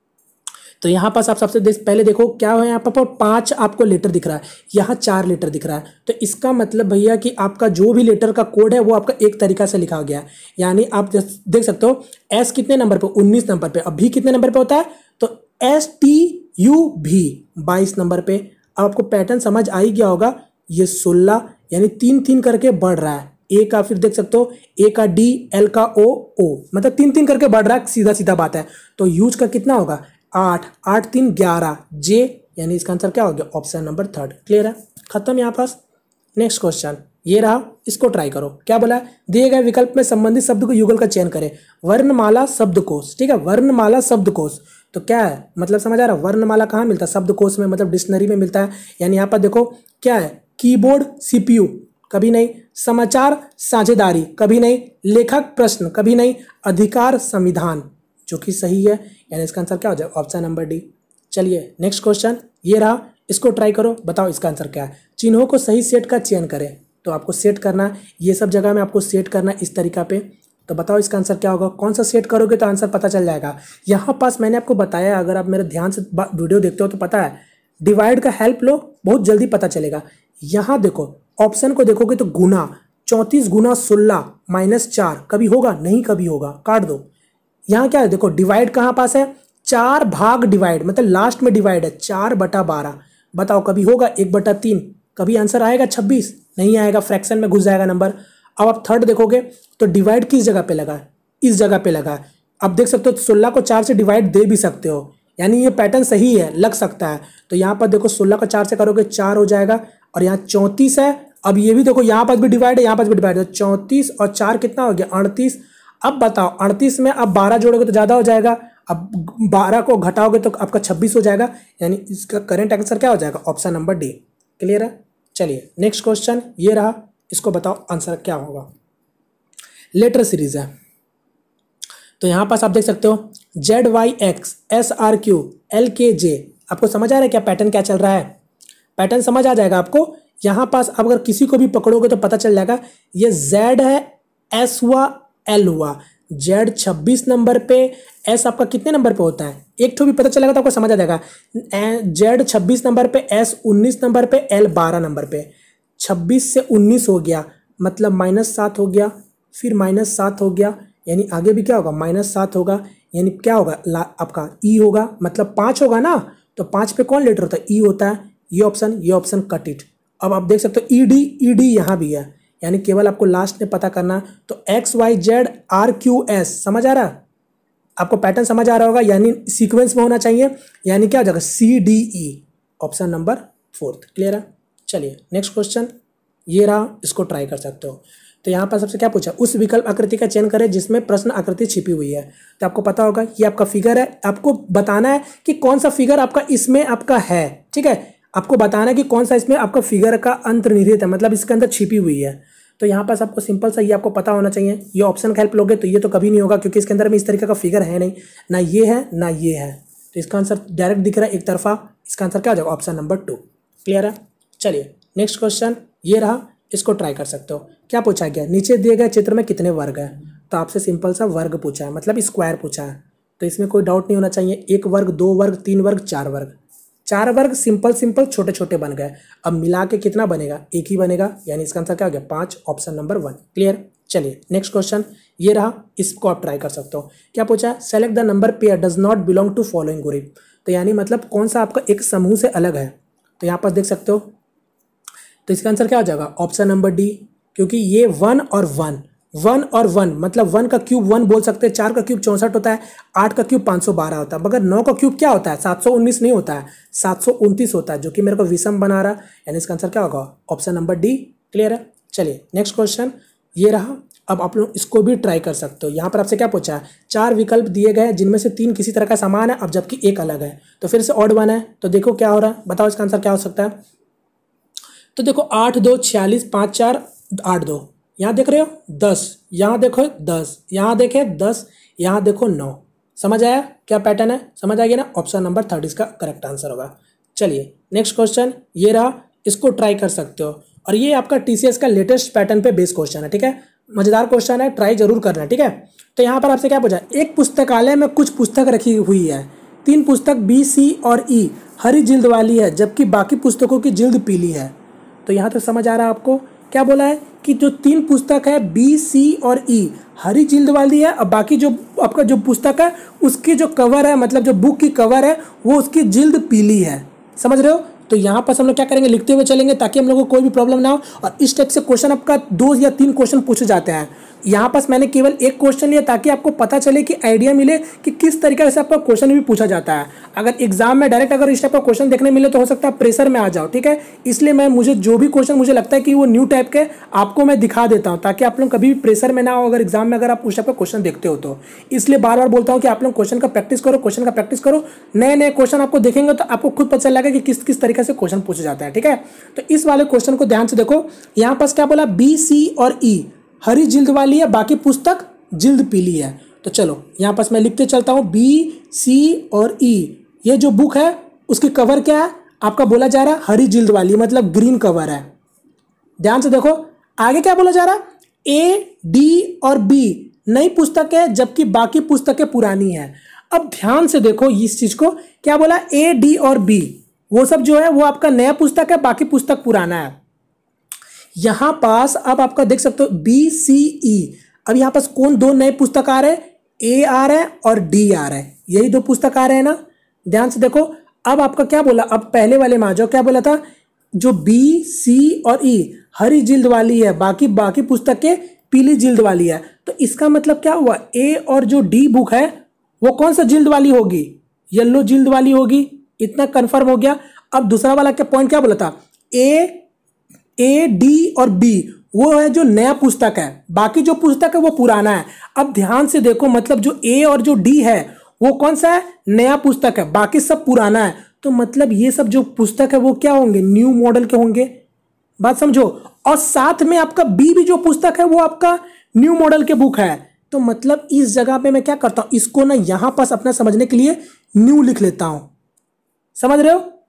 तो यहाँ पास आप सबसे पहले देखो क्या है, यहाँ पर पांच आपको लेटर दिख रहा है, यहाँ चार लेटर दिख रहा है, तो इसका मतलब भैया कि आपका जो भी लेटर का कोड है वो आपका एक तरीका से लिखा गया है। यानी आप देख सकते हो एस कितने नंबर पे, उन्नीस नंबर पे, अब भी कितने नंबर पे होता है, तो एस टी यू भी बाईस नंबर पे। अब आपको पैटर्न समझ आ ही गया होगा, ये सोलह यानी तीन तीन करके बढ़ रहा है, ए का फिर देख सकते हो ए का डी, एल का ओ, ओ मतलब तीन तीन करके बढ़ रहा है, सीधा सीधा बात है। तो यूज का कितना होगा, आठ, आठ तीन ग्यारह, जे, यानी इसका आंसर क्या हो गया, ऑप्शन नंबर थर्ड। क्लियर है, खत्म यहाँ पास। नेक्स्ट क्वेश्चन ये रहा, इसको ट्राई करो। क्या बोला, दिए गए विकल्प में संबंधित शब्द को युगल का चयन करें। वर्णमाला शब्दकोश, ठीक है, वर्णमाला शब्दकोश, तो क्या है मतलब समझ आ रहा है, वर्णमाला कहाँ मिलता है, शब्दकोश में, मतलब डिक्शनरी में मिलता है। यानी यहाँ पर देखो क्या है, कीबोर्ड सीपीयू कभी नहीं, समाचार साझेदारी कभी नहीं, लेखक प्रश्न कभी नहीं, अधिकार संविधान, जो कि सही है, यानी इसका आंसर क्या हो जाए, ऑप्शन नंबर डी। चलिए नेक्स्ट क्वेश्चन ये रहा, इसको ट्राई करो, बताओ इसका आंसर क्या है। चिन्हों को सही सेट का चयन करें, तो आपको सेट करना, ये सब जगह में आपको सेट करना इस तरीका पे, तो बताओ इसका आंसर क्या होगा, कौन सा सेट करोगे तो आंसर पता चल जाएगा। यहाँ पास मैंने आपको बताया, अगर आप मेरे ध्यान से वीडियो देखते हो तो पता है, डिवाइड का हेल्प लो, बहुत जल्दी पता चलेगा। यहाँ देखो ऑप्शन को देखोगे तो गुना, चौंतीस गुना सोलह माइनस चार, कभी होगा नहीं, कभी होगा, काट दो। यहाँ क्या है देखो, डिवाइड कहाँ पास है, चार भाग डिवाइड, मतलब लास्ट में डिवाइड है, चार बटा बारह, बताओ कभी होगा एक बटा तीन, कभी आंसर आएगा छब्बीस, नहीं आएगा, फ्रैक्शन में घुस जाएगा नंबर। अब आप थर्ड देखोगे तो डिवाइड किस जगह पे लगा है, इस जगह पे लगा है। अब देख सकते हो सोलह को चार से डिवाइड दे भी सकते हो, यानी ये पैटर्न सही है, लग सकता है। तो यहाँ पर देखो सोलह को चार से करोगे चार हो जाएगा, और यहाँ चौंतीस है, अब ये भी देखो यहाँ पर भी डिवाइड है, यहाँ पर भी डिवाइड है, चौंतीस और चार कितना हो गया, अड़तीस। अब बताओ अड़तीस में अब बारह जोड़ोगे तो ज़्यादा हो जाएगा, अब बारह को घटाओगे तो आपका छब्बीस हो जाएगा, यानी इसका करेंट आंसर क्या हो जाएगा, ऑप्शन नंबर डी। क्लियर है। चलिए नेक्स्ट क्वेश्चन ये रहा, इसको बताओ आंसर क्या होगा। लेटर सीरीज है, तो यहाँ पास आप देख सकते हो Z Y X S R Q L K J, आपको समझ आ रहा है क्या पैटर्न क्या चल रहा है, पैटर्न समझ आ जाएगा आपको। यहाँ पास अब अगर किसी को भी पकड़ोगे तो पता चल जाएगा ये जेड है, एस हुआ, एल हुआ। जेड छब्बीस नंबर पे, एस आपका कितने नंबर पे होता है, एक तो भी पता चलेगा तो आपको समझ आ जाएगा। जेड छब्बीस नंबर पे, एस उन्नीस नंबर पे, एल बारह नंबर पे। छब्बीस से उन्नीस हो गया मतलब माइनस सात हो गया, फिर माइनस सात हो गया, यानी आगे भी क्या होगा, माइनस सात होगा, यानी क्या होगा आपका ई होगा, मतलब पाँच होगा ना, तो पाँच पे कौन लेटर होता है, ई होता है। ये ऑप्शन ये ऑप्शन कट इट। अब आप देख सकते हो ई डी, ई डी यहाँ भी है, यानी केवल आपको लास्ट में पता करना। तो X Y Z R Q S, समझ आ रहा है आपको, पैटर्न समझ आ रहा होगा, यानी सीक्वेंस में होना चाहिए, यानी क्या हो जाएगा C D E, option number fourth. Clear है। चलिए नेक्स्ट क्वेश्चन ये रहा, इसको ट्राई कर सकते हो। तो यहाँ पर सबसे क्या पूछा, उस विकल्प आकृति का चयन करें जिसमें प्रश्न आकृति छिपी हुई है। तो आपको पता होगा ये आपका फिगर है, आपको बताना है कि कौन सा फिगर आपका इसमें आपका है, ठीक है। आपको बताना है कि कौन सा इसमें आपका फिगर का अंतर्निहित है, मतलब इसके अंदर छिपी हुई है। तो यहाँ पास आपको सिंपल सा ये आपको पता होना चाहिए। ये ऑप्शन का हेल्प लोगे तो ये तो कभी नहीं होगा, क्योंकि इसके अंदर में इस तरीके का फिगर है नहीं, ना ये है ना ये है। तो इसका आंसर डायरेक्ट दिख रहा है एक तरफा, इसका आंसर क्या हो जाएगा, ऑप्शन नंबर टू। क्लियर है। चलिए नेक्स्ट क्वेश्चन ये रहा, इसको ट्राई कर सकते हो। क्या पूछा गया, नीचे दिए गए चित्र में कितने वर्ग है। तो आपसे सिंपल सा वर्ग पूछा है, मतलब स्क्वायर पूछा है। तो इसमें कोई डाउट नहीं होना चाहिए, एक वर्ग, दो वर्ग, तीन वर्ग, चार वर्ग। चार वर्ग सिंपल सिंपल छोटे छोटे बन गए, अब मिला के कितना बनेगा, एक ही बनेगा, यानी इसका आंसर क्या हो गया, पाँच, ऑप्शन नंबर वन। क्लियर। चलिए नेक्स्ट क्वेश्चन ये रहा, इसको आप ट्राई कर सकते हो। क्या पूछा है, select the number pair does not belong to following group. तो यानी मतलब कौन सा आपका एक समूह से अलग है। तो यहाँ पर देख सकते हो, तो इसका आंसर क्या हो जाएगा, ऑप्शन नंबर डी, क्योंकि ये वन और वन, वन और वन मतलब वन का क्यूब वन बोल सकते हैं, चार का क्यूब चौंसठ होता है, आठ का क्यूब पाँच सौ बारह होता है, मगर नौ का क्यूब क्या होता है, सात सौ उन्नीस नहीं होता है, सात सौ उनतीस होता है, जो कि मेरे को विषम बना रहा है, यानी इसका आंसर क्या होगा, ऑप्शन नंबर डी। क्लियर है। चलिए नेक्स्ट क्वेश्चन ये रहा, अब आप लोग इसको भी ट्राई कर सकते हो। यहाँ पर आपसे क्या पूछा है, चार विकल्प दिए गए जिनमें से तीन किसी तरह का समान है, अब जबकि एक अलग है। तो फिर से ऑड वन है, तो देखो क्या हो रहा है, बताओ इसका आंसर क्या हो सकता है। तो देखो आठ दो छियालीस, पाँच चार आठ दो, यहाँ देख रहे हो दस, यहाँ देखो दस, यहाँ देखे दस, यहाँ देखो नौ। समझ आया क्या पैटर्न है, समझ आ गया ना, ऑप्शन नंबर थर्ड इसका करेक्ट आंसर होगा। चलिए नेक्स्ट क्वेश्चन ये रहा, इसको ट्राई कर सकते हो, और ये आपका टीसीएस का लेटेस्ट पैटर्न पे बेस्ड क्वेश्चन है, ठीक है। मजेदार क्वेश्चन है, ट्राई जरूर करना है, ठीक है। तो यहाँ पर आपसे क्या पूछा, एक पुस्तकालय में कुछ पुस्तक रखी हुई है, तीन पुस्तक बी, सी और ई हरी जिल्द वाली है, जबकि बाकी पुस्तकों की जिल्द पीली है। तो यहाँ तक समझ आ रहा है आपको, क्या बोला है कि जो तीन पुस्तक है बी, सी और ई हरी जिल्द वाली है, और बाकी जो आपका जो पुस्तक है उसकी जो कवर है, मतलब जो बुक की कवर है वो उसकी जिल्द पीली है। समझ रहे हो। तो यहाँ पर हम लोग क्या करेंगे, लिखते हुए चलेंगे ताकि हम लोगों को कोई भी प्रॉब्लम ना हो। और इस टाइप से क्वेश्चन आपका दो या तीन क्वेश्चन पूछे जाते हैं। यहाँ पास मैंने केवल एक क्वेश्चन लिया ताकि आपको पता चले कि आइडिया मिले कि किस तरीके से आपका क्वेश्चन भी पूछा जाता है। अगर एग्जाम में डायरेक्ट अगर इस टाइप का क्वेश्चन देखने मिले तो हो सकता है प्रेशर में आ जाओ, ठीक है। इसलिए मैं मुझे जो भी क्वेश्चन मुझे लगता है कि वो न्यू टाइप के आपको मैं दिखा देता हूँ, ताकि आप लोग कभी भी प्रेशर में ना हो अगर एग्जाम में अगर आप उस टाइप का क्वेश्चन देखते हो तो। इसलिए बार बार बोलता हूँ कि आप लोग क्वेश्चन का प्रैक्टिस करो, क्वेश्चन का प्रैक्टिस करो। नए नए क्वेश्चन आपको देखेंगे तो आपको खुद पता चलेगा कि किस किस तरीके से क्वेश्चन पूछे जाते हैं, ठीक है। तो इस वाले क्वेश्चन को ध्यान से देखो, यहाँ पास क्या बोला, बी, सी और ई हरी जिल्द वाली है, बाकी पुस्तक जिल्द पीली है। तो चलो यहाँ पास मैं लिखते चलता हूँ, बी, सी और ई ये जो बुक है उसकी कवर क्या है, आपका बोला जा रहा है हरी जिल्द वाली, मतलब ग्रीन कवर है। ध्यान से देखो आगे क्या बोला जा रहा है, ए, डी और बी नई पुस्तक है, जबकि बाकी पुस्तकें पुरानी है। अब ध्यान से देखो इस चीज को, क्या बोला, ए, डी और बी वो सब जो है वो आपका नया पुस्तक है, बाकी पुस्तक पुराना है। यहां पास अब आपका देख सकते हो बी, सी, ई, अब यहां पास कौन दो नए पुस्तक आ रहे हैं, ए आ रहा है और डी आ रहा है, यही दो पुस्तक आ रहे हैं ना। ध्यान से देखो अब आपका क्या बोला, अब पहले वाले में आ जाओ, क्या बोला था, जो बी, सी और ई हरी जिल्द वाली है, बाकी बाकी पुस्तकें पीली जिल्द वाली है। तो इसका मतलब क्या हुआ, ए और जो डी बुक है वो कौन सा जिल्द वाली होगी, येलो जिल्द वाली होगी। इतना कंफर्म हो गया। अब दूसरा वाला क्या पॉइंट क्या बोला था, ए ए डी और बी वो है जो नया पुस्तक है, बाकी जो पुस्तक है वो पुराना है। अब ध्यान से देखो, मतलब जो ए और जो डी है वो कौन सा है, नया पुस्तक है, बाकी सब पुराना है। तो मतलब ये सब जो पुस्तक है वो क्या होंगे, न्यू मॉडल के होंगे। बात समझो। और साथ में आपका बी भी जो पुस्तक है वो आपका न्यू मॉडल के बुक है। तो मतलब इस जगह पे मैं क्या करता हूं, इसको ना यहां पास अपना समझने के लिए न्यू लिख लेता हूं। समझ रहे हो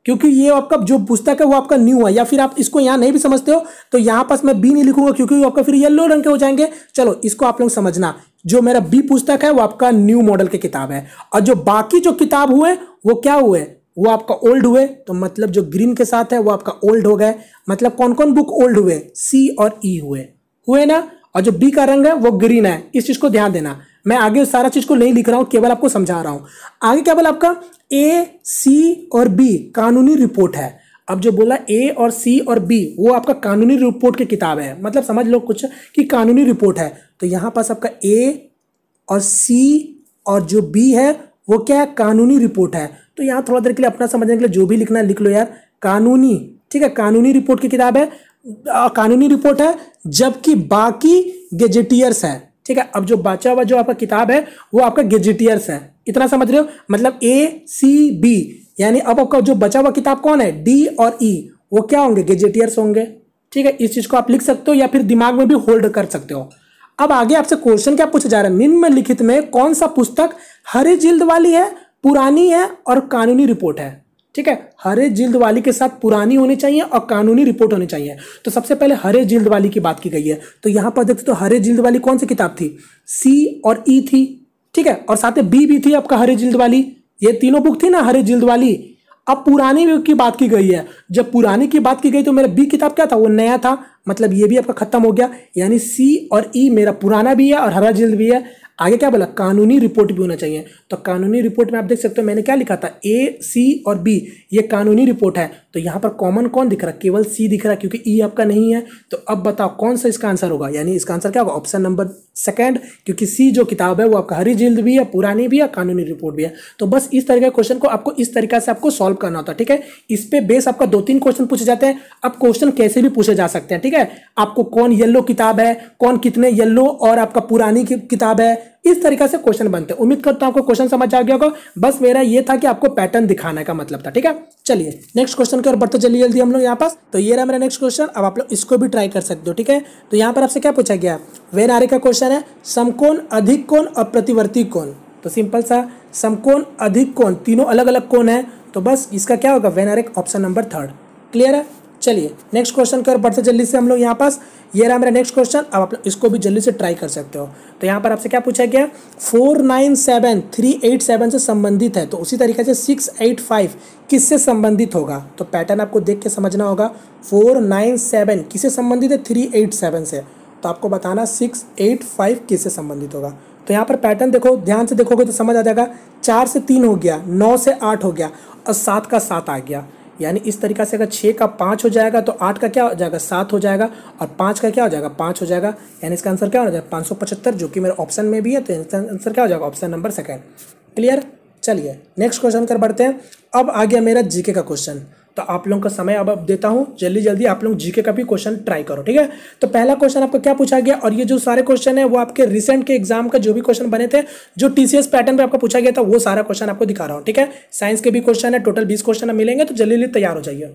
क्योंकि ये आपका जो पुस्तक है वो आपका न्यू है, या फिर आप इसको यहाँ नहीं भी समझते हो तो यहाँ पास मैं बी नहीं लिखूंगा क्योंकि आपका फिर येलो रंग के हो जाएंगे। चलो इसको आप लोग समझना, जो मेरा बी पुस्तक है वो आपका न्यू मॉडल की किताब है, और जो बाकी जो किताब हुए वो क्या हुए, वो आपका ओल्ड हुए। तो मतलब जो ग्रीन के साथ है वो आपका ओल्ड हो गए। मतलब कौन कौन बुक ओल्ड हुए, सी और ई हुए हुए ना। और जो बी का रंग है वो ग्रीन है, इस चीज को ध्यान देना। मैं आगे सारा चीज को नहीं लिख रहा हूं, केवल आपको समझा रहा हूं। आगे केवल आपका ए सी और बी कानूनी रिपोर्ट है। अब जो बोला ए और सी और बी वो आपका कानूनी रिपोर्ट की किताब है, मतलब समझ लो कुछ कि कानूनी रिपोर्ट है। तो यहां पास आपका ए और सी और जो बी है वो क्या है, कानूनी रिपोर्ट है। तो यहाँ थोड़ा देर के लिए अपना समझने के लिए जो भी लिखना है लिख लो यार, कानूनी, ठीक है, कानूनी रिपोर्ट की किताब है, कानूनी रिपोर्ट है, जबकि बाकी गेजेटियर्स है। ठीक है, अब जो बचा हुआ जो आपका किताब है वो आपका गेजेटियर्स है। इतना समझ रहे हो, मतलब ए सी बी, यानी अब आपका जो बचा हुआ किताब कौन है, डी और ई, वो क्या होंगे, गेजेटियर्स होंगे। ठीक है, इस चीज को आप लिख सकते हो या फिर दिमाग में भी होल्ड कर सकते हो। अब आगे आपसे क्वेश्चन क्या पूछा जा रहा है, निम्नलिखित में कौन सा पुस्तक हरे जिल्द वाली है, पुरानी है और कानूनी रिपोर्ट है। ठीक है, हरे जिल्द वाली के साथ पुरानी होनी चाहिए और कानूनी रिपोर्ट होनी चाहिए। तो सबसे पहले हरे जिल्द वाली की बात की गई है, तो यहां पर देखते तो हरे जिल्द वाली कौन सी किताब थी, सी और ई थी। ठीक है, और साथ में बी भी थी आपका हरे जिल्द वाली, ये तीनों बुक थी ना हरे जिल्द वाली। अब पुरानी की बात की गई है, जब पुरानी की बात की गई तो मेरा बी किताब क्या था, वो नया था, मतलब ये भी आपका खत्म हो गया, यानी सी और ई मेरा पुराना भी है और हरा जिल्द भी है। आगे क्या बोला, कानूनी रिपोर्ट भी होना चाहिए। तो कानूनी रिपोर्ट में आप देख सकते हो मैंने क्या लिखा था, ए सी और बी ये कानूनी रिपोर्ट है। तो यहाँ पर कॉमन कौन दिख रहा है, केवल सी दिख रहा है क्योंकि ई आपका नहीं है। तो अब बताओ कौन सा इसका आंसर होगा, यानी इसका आंसर क्या होगा, ऑप्शन नंबर सेकंड, क्योंकि सी जो किताब है वो आपका हरी जिल्द भी है, पुरानी भी है, कानूनी रिपोर्ट भी है। तो बस इस तरह के क्वेश्चन को आपको इस तरीका से आपको सॉल्व करना होता है। ठीक है, इस पे बेस आपका दो तीन क्वेश्चन पूछे जाते हैं। अब क्वेश्चन कैसे भी पूछे जा सकते हैं। ठीक है, आपको कौन येलो किताब है, कौन कितने येलो और आपका पुरानी की किताब है, इस तरीका से क्वेश्चन बनते हैं। उम्मीद करता हूं आपको क्वेश्चन समझ आ गया होगा। बस मेरा ये था कि आपको पैटर्न दिखाने का मतलब था। ठीक है, चलिए नेक्स्ट क्वेश्चन की ओर बढ़ते जल्दी जल्दी हम लोग यहाँ पास। तो ये रहा मेरा नेक्स्ट क्वेश्चन, अब आप लोग इसको भी ट्राई कर सकते हो। ठीक है, तो यहाँ पर आपसे क्या पूछा गया, वेन आरे का क्वेश्चन है, समकोण, अधिक कोण और प्रतिवर्ती कोण। तो सिंपल सा, समकोण, अधिक कोण, तीनों अलग अलग कोण है। तो बस इसका क्या होगा, वेन आरे ऑप्शन नंबर थर्ड। क्लियर है, चलिए नेक्स्ट क्वेश्चन कर बढ़ते जल्दी से हम लोग यहाँ पास। ये रहा मेरा नेक्स्ट क्वेश्चन, अब आप इसको भी जल्दी से ट्राई कर सकते हो। तो यहाँ पर आपसे क्या पूछा गया, four nine seven three eight seven से संबंधित है, तो उसी तरीके से सिक्स एट फाइव किससे संबंधित होगा। तो पैटर्न आपको देख के समझना होगा, फोर नाइन सेवन किससे संबंधित है, थ्री एट सेवन से, तो आपको बताना सिक्स एट फाइव किससे संबंधित होगा। तो यहाँ पर पैटर्न देखो, ध्यान से देखोगे तो समझ आ जाएगा, चार से तीन हो गया, नौ से आठ हो गया और सात का सात आ गया। यानी इस तरीका से अगर छः का पाँच हो जाएगा तो आठ का क्या हो जाएगा, सात हो जाएगा, और पाँच का क्या हो जाएगा, पाँच हो जाएगा। यानी इसका आंसर क्या हो जाएगा, पाँच सौ पचहत्तर, जो कि मेरे ऑप्शन में भी है। तो इसका आंसर क्या हो जाएगा, ऑप्शन नंबर सेकंड। क्लियर, चलिए नेक्स्ट क्वेश्चन कर बढ़ते हैं। अब आ गया मेरा जीके का क्वेश्चन। तो आप लोगों का समय अब अब देता हूं, जल्दी जल्दी आप लोग जीके का भी क्वेश्चन ट्राई करो। ठीक है, तो पहला क्वेश्चन आपको क्या पूछा गया, और ये जो सारे क्वेश्चन है वो आपके रिसेंट के एग्जाम का जो भी क्वेश्चन बने थे, जो टीसीएस पैटर्न पे आपको पूछा गया था, वो सारा क्वेश्चन आपको दिखा रहा हूं। ठीक है, साइंस के भी क्वेश्चन है, टोटल बीस क्वेश्चन मिलेंगे, तो जल्दी जल्दी तैयार हो जाइए।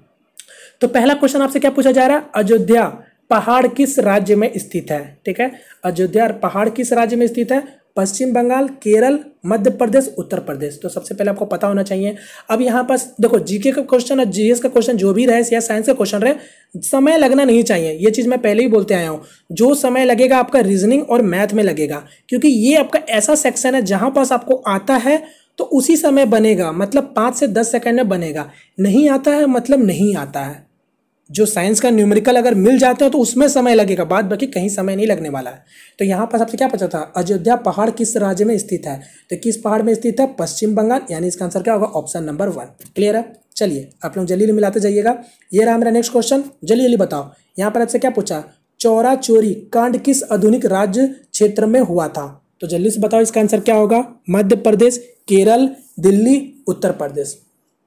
तो पहला क्वेश्चन आपसे क्या पूछा जा रहा है, अयोध्या पहाड़ किस राज्य में स्थित है। ठीक है, अयोध्या पहाड़ किस राज्य में स्थित है, पश्चिम बंगाल, केरल, मध्य प्रदेश, उत्तर प्रदेश। तो सबसे पहले आपको पता होना चाहिए। अब यहाँ पास देखो, जीके का क्वेश्चन और जीएस का क्वेश्चन जो भी रहे या साइंस का क्वेश्चन रहे, समय लगना नहीं चाहिए। ये चीज़ मैं पहले ही बोलते आया हूँ, जो समय लगेगा आपका रीजनिंग और मैथ में लगेगा, क्योंकि ये आपका ऐसा सेक्शन है जहाँ पास आपको आता है तो उसी समय बनेगा, मतलब पाँच से दस सेकेंड में बनेगा। नहीं आता है मतलब नहीं आता है। जो साइंस का न्यूमेरिकल अगर मिल जाते हो तो उसमें समय लगेगा, बाद बाकी कहीं समय नहीं लगने वाला है। तो यहाँ पर सबसे क्या पूछा था, अयोध्या पहाड़ किस राज्य में स्थित है। तो किस पहाड़ में स्थित है, पश्चिम बंगाल, यानी इसका आंसर क्या होगा, ऑप्शन नंबर वन। क्लियर है, चलिए आप लोग जल्दी मिलाते जाइएगा। ये रहा मेरा नेक्स्ट क्वेश्चन, जल्दी जल्दी बताओ। यहाँ पर आपसे क्या पूछा, चौरा चोरी कांड किस आधुनिक राज्य क्षेत्र में हुआ था। तो जल्दी से बताओ इसका आंसर क्या होगा, Madhya Pradesh, Kerala, Delhi, Uttar Pradesh.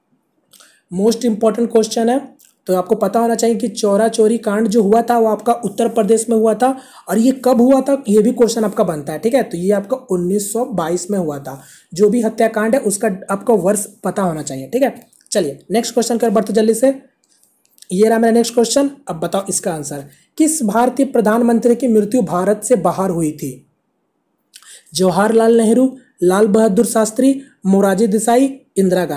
Most important question है, तो आपको पता होना चाहिए कि चौरा चोरी कांड जो हुआ था वो आपका उत्तर प्रदेश में हुआ था, और ये कब हुआ था ये भी क्वेश्चन आपका बनता है। ठीक है, तो ये आपका उन्नीस सौ बाईस में हुआ था। जो भी हत्याकांड है उसका आपको वर्ष पता होना चाहिए। ठीक है, चलिए नेक्स्ट क्वेश्चन कर बढ़ते जल्दी से। ये रहा मेरा नेक्स्ट क्वेश्चन, अब बताओ इसका आंसर। किस भारतीय प्रधानमंत्री की मृत्यु भारत से बाहर हुई थी। जवाहरलाल नेहरू, लाल बहादुर शास्त्री, मोरारजी देसाई, इंदिरा गांधी।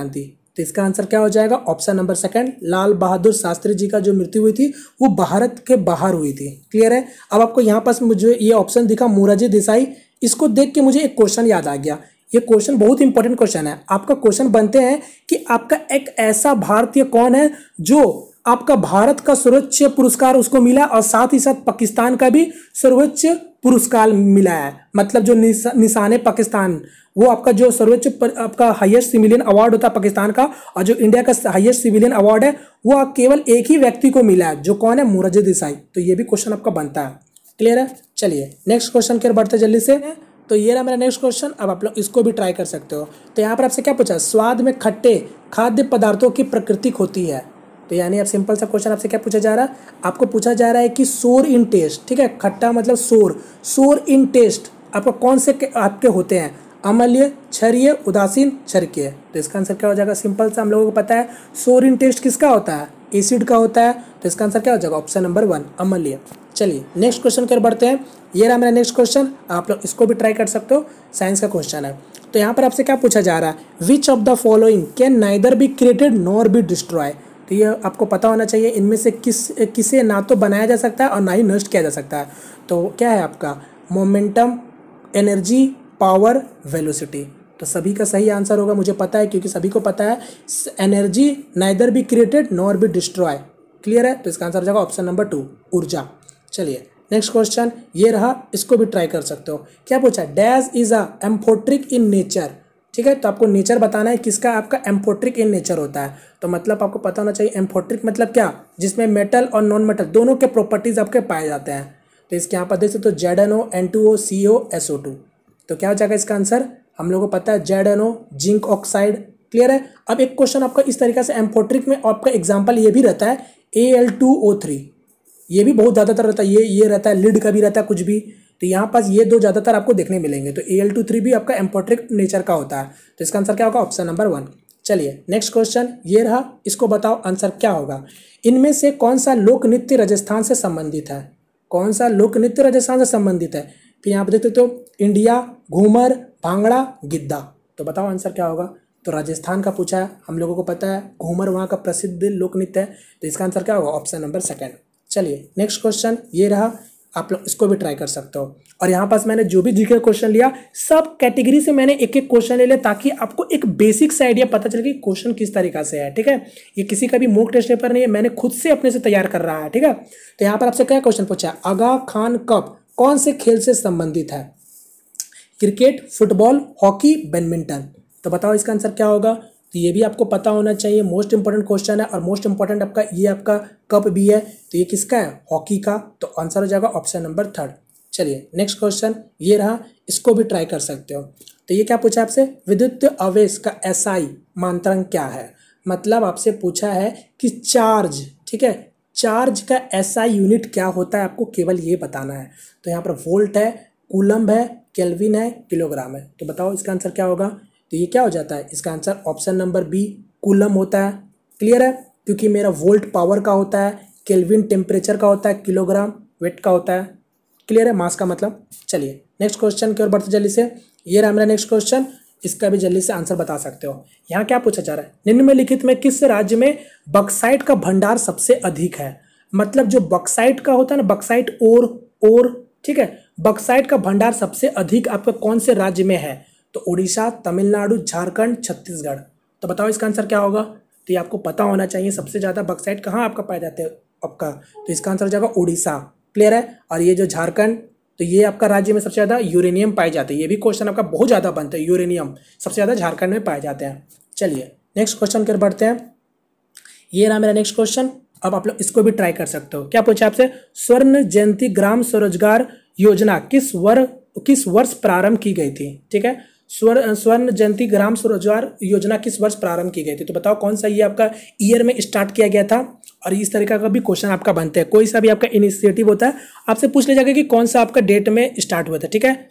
तो इसका आंसर क्या हो जाएगा? Option number second, Lal Bahadur Shastri ji का जो मृत्यु हुई थी वो भारत के बाहर हुई थी। क्लियर है? अब आपको यहाँ पास मुझे ये ऑप्शन दिखा मोरारजी देसाई, इसको देख के मुझे एक क्वेश्चन याद आ गया। ये क्वेश्चन बहुत इंपॉर्टेंट क्वेश्चन है। आपका क्वेश्चन बनते हैं कि आपका एक ऐसा भारतीय कौन है जो आपका भारत का सर्वोच्च पुरस्कार उसको मिला और साथ ही साथ पाकिस्तान का भी सर्वोच्च पुरस्कार मिला है। मतलब जो निशा, निशाने पाकिस्तान, वो आपका जो सर्वोच्च आपका हाईएस्ट सिविलियन अवार्ड होता है पाकिस्तान का, और जो इंडिया का हाईएस्ट सिविलियन अवार्ड है वो केवल एक ही व्यक्ति को मिला है, जो कौन है? मोरारजी देसाई। तो ये भी क्वेश्चन आपका बनता है। क्लियर है? चलिए नेक्स्ट क्वेश्चन की ओर बढ़ते जल्दी से। तो ये रहा मेरा नेक्स्ट क्वेश्चन। अब आप लोग इसको भी ट्राई कर सकते हो। तो यहाँ पर आपसे क्या पूछा? स्वाद में खट्टे खाद्य पदार्थों की प्रकृति होती है। तो यानी अब सिंपल सा क्वेश्चन आपसे क्या पूछा जा रहा है? आपको पूछा जा रहा है कि सोर इन टेस्ट, ठीक है, खट्टा मतलब सोर, सोर इन टेस्ट आपको कौन से आपके होते हैं? अम्लीय, क्षारीय, उदासीन, क्षारीय। तो इसका आंसर क्या हो जाएगा? सिंपल सा हम लोगों को पता है सोर इन टेस्ट किसका होता है? एसिड का होता है। तो इसका आंसर क्या हो जाएगा? ऑप्शन नंबर वन, अम्लीय। चलिए नेक्स्ट क्वेश्चन की ओर बढ़ते हैं। ये रहा मेरा नेक्स्ट क्वेश्चन, आप लोग इसको भी ट्राई कर सकते हो, साइंस का क्वेश्चन है। तो यहाँ पर आपसे क्या पूछा जा रहा है? Which of the following can neither be created nor be destroy. तो ये आपको पता होना चाहिए इनमें से किस किसे ना तो बनाया जा सकता है और ना ही नष्ट किया जा सकता है। तो क्या है आपका? Momentum, energy, power, velocity. तो सभी का सही आंसर होगा मुझे पता है, क्योंकि सभी को पता है energy neither be created nor be destroy. Clear है? तो इसका आंसर हो जाएगा ऑप्शन नंबर टू, ऊर्जा। चलिए नेक्स्ट क्वेश्चन ये रहा, इसको भी ट्राई कर सकते हो। क्या पूछा? Dash is a amphoteric in nature. ठीक है, तो आपको नेचर बताना है किसका? आपका एम्फोट्रिक इन नेचर होता है। तो मतलब आपको पता होना चाहिए एम्फोट्रिक मतलब क्या? जिसमें मेटल और नॉन मेटल दोनों के प्रॉपर्टीज आपके पाए जाते हैं। तो इसके यहाँ पर देख सकते हो Z N O, N two O, C O, S O two. तो क्या हो जाएगा इसका आंसर? हम लोगों को पता है Z N O, zinc oxide. Clear है? अब एक क्वेश्चन आपका इस तरीके से एम्फोट्रिक में आपका एग्जाम्पल ये भी रहता है A L two O three, ये भी बहुत ज़्यादातर रहता है। ये ये रहता है, लिड का भी रहता है कुछ भी। तो यहाँ पास ये दो ज़्यादातर आपको देखने मिलेंगे। तो ए एल टू थ्री भी आपका एम्फोट्रिक नेचर का होता है। तो इसका आंसर क्या होगा? Option number one. चलिए नेक्स्ट क्वेश्चन ये रहा, इसको बताओ आंसर क्या होगा? इनमें से कौन सा लोक नृत्य राजस्थान से संबंधित है? कौन सा लोक नृत्य राजस्थान से संबंधित है? फिर यहाँ पर देखते तो इंडिया, घूमर, भांगड़ा, गिद्दा। तो बताओ आंसर क्या होगा? तो राजस्थान का पूछा है, हम लोगों को पता है घूमर वहाँ का प्रसिद्ध लोक नृत्य है। तो इसका आंसर क्या होगा? Option number second. चलिए नेक्स्ट क्वेश्चन ये रहा, आप लोग इसको भी ट्राई कर सकते हो। और यहाँ पास मैंने जो भी जीके क्वेश्चन लिया सब कैटेगरी से मैंने एक एक क्वेश्चन ले लिया, ताकि आपको एक बेसिक से आइडिया पता चले कि क्वेश्चन किस तरीका से है। ठीक है, ये किसी का भी मॉक टेस्ट पेपर नहीं है, मैंने खुद से अपने से तैयार कर रहा है। ठीक है, तो यहाँ पर आपसे क्या क्वेश्चन पूछा है? आगा खान कप कौन से खेल से संबंधित है? Cricket, football, hockey, badminton. तो बताओ इसका आंसर क्या होगा? तो ये भी आपको पता होना चाहिए, मोस्ट इंपॉर्टेंट क्वेश्चन है। और मोस्ट इंपॉर्टेंट आपका ये आपका कप भी है। तो ये किसका है? हॉकी का। तो आंसर हो जाएगा ऑप्शन नंबर थर्ड। चलिए नेक्स्ट क्वेश्चन ये रहा, इसको भी ट्राई कर सकते हो। तो ये क्या पूछा आपसे? विद्युत आवेश का एसआई मात्रक क्या है? मतलब आपसे पूछा है कि चार्ज, ठीक है, चार्ज का एसआई यूनिट क्या होता है, आपको केवल ये बताना है। तो यहाँ पर वोल्ट है, कूलम्ब है, केल्विन है, किलोग्राम है। तो बताओ इसका आंसर क्या होगा? तो ये क्या हो जाता है? इसका answer option number B, coulomb होता है। क्लियर है? क्योंकि मेरा वोल्ट पावर का होता है, केल्विन टेम्परेचर का होता है, किलोग्राम वेट का होता है। क्लियर है? मास का मतलब। चलिए नेक्स्ट क्वेश्चन की ओर बढ़ते जल्दी से। ये रहा मेरा नेक्स्ट क्वेश्चन, इसका भी जल्दी से आंसर बता सकते हो। यहाँ क्या पूछा जा रहा है? निम्नलिखित में किस राज्य में बक्साइट का भंडार सबसे अधिक है? मतलब जो बक्साइट का होता है ना, बक्साइट और और ठीक है, बक्साइट का भंडार सबसे अधिक आपका कौन से राज्य में है? तो उड़ीसा, तमिलनाडु, झारखंड, छत्तीसगढ़। तो बताओ इसका आंसर क्या होगा? तो ये आपको पता होना चाहिए सबसे ज़्यादा बक्साइट कहाँ आपका पाया जाता है आपका। तो इसका आंसर हो जाएगा उड़ीसा। क्लियर है? और ये जो झारखंड, तो ये आपका राज्य में सबसे ज़्यादा यूरेनियम पाए जाते हैं। ये भी क्वेश्चन आपका बहुत ज़्यादा बनता है, यूरेनियम सबसे ज़्यादा झारखंड में पाए जाते हैं। चलिए नेक्स्ट क्वेश्चन की ओर बढ़ते हैं। ये रहा मेरा नेक्स्ट क्वेश्चन, अब आप लोग इसको भी ट्राई कर सकते हो। क्या पूछा आपसे? स्वर्ण जयंती ग्राम स्वरोजगार योजना किस वर्ष किस वर्ष प्रारंभ की गई थी? ठीक है, स्वर्ण स्वर्ण जयंती ग्राम स्वरोजगार योजना किस वर्ष प्रारंभ की गई थी? तो बताओ कौन सा ये आपका ईयर में स्टार्ट किया गया था। और इस तरीका का भी क्वेश्चन आपका बनते हैं, कोई सा भी आपका इनिशिएटिव होता है आपसे पूछ लिया जाएगा कि कौन सा आपका डेट में स्टार्ट हुआ था। ठीक है,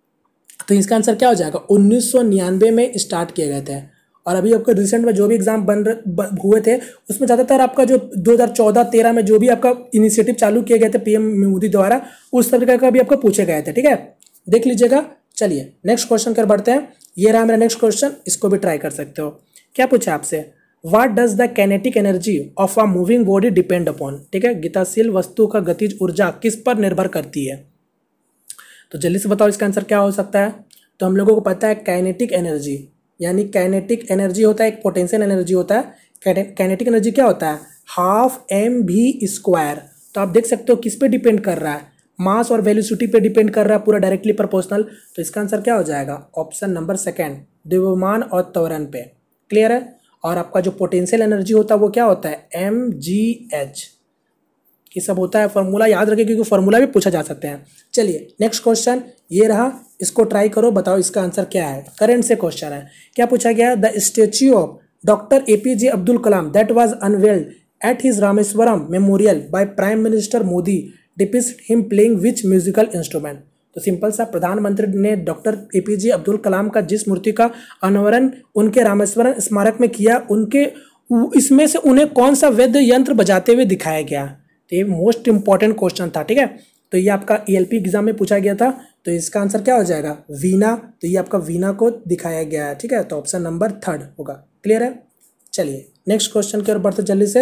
तो इसका आंसर क्या हो जाएगा? उन्नीस सौ निन्यानवे में स्टार्ट किए गए थे। और अभी आपका रिसेंट में जो भी एग्जाम बन रहे हुए थे उसमें ज़्यादातर आपका जो दो हज़ार चौदह तेरह में जो भी आपका इनिशिएटिव चालू किए गए थे पीएम मोदी द्वारा, उस तरीके का भी आपको पूछे गए थे। ठीक है, देख लीजिएगा। चलिए नेक्स्ट क्वेश्चन कर बढ़ते हैं। ये रहा मेरा नेक्स्ट क्वेश्चन, इसको भी ट्राई कर सकते हो। क्या पूछा आपसे, what does the kinetic energy of a moving body depend upon. ठीक है, गतिशील वस्तु का गतिज ऊर्जा किस पर निर्भर करती है। तो जल्दी से बताओ इसका आंसर क्या हो सकता है। तो हम लोगों को पता है काइनेटिक एनर्जी, यानी काइनेटिक एनर्जी होता है एक पोटेंशियल एनर्जी होता है। काइनेटिक एनर्जी क्या होता है, हाफ एम भी स्क्वायर। तो आप देख सकते हो किस पे डिपेंड कर रहा है, मास और वेलोसिटी पे डिपेंड कर रहा है, पूरा डायरेक्टली प्रोपोर्शनल। तो इसका आंसर क्या हो जाएगा, ऑप्शन नंबर सेकेंड, द्रव्यमान और त्वरण पे। क्लियर है। और आपका जो पोटेंशियल एनर्जी होता है वो क्या होता है, एम जी एच। ये सब होता है, फॉर्मूला याद रखिए क्योंकि फॉर्मूला भी पूछा जा सकते हैं। चलिए नेक्स्ट क्वेश्चन ये रहा, इसको ट्राई करो, बताओ इसका आंसर क्या है। करंट से क्वेश्चन है। क्या पूछा गया, the statue of doctor APJ Abdul Kalam that was unveiled at his Rameswaram memorial by prime minister Modi depicts him playing which musical instrument. तो सिंपल सा, प्रधानमंत्री ने डॉक्टर एपीजे अब्दुल कलाम का जिस मूर्ति का अनावरण उनके रामेश्वरम स्मारक में किया, उनके इसमें से उन्हें कौन सा वेद यंत्र बजाते हुए दिखाया गया। तो ये मोस्ट इंपॉर्टेंट क्वेश्चन था। ठीक है, तो ये आपका ईएलपी एग्जाम में पूछा गया था। तो इसका आंसर क्या हो जाएगा, वीणा। तो ये आपका वीणा को दिखाया गया है। ठीक है, तो ऑप्शन नंबर थर्ड होगा। क्लियर है। चलिए नेक्स्ट क्वेश्चन की ओर बढ़ते जल्दी से।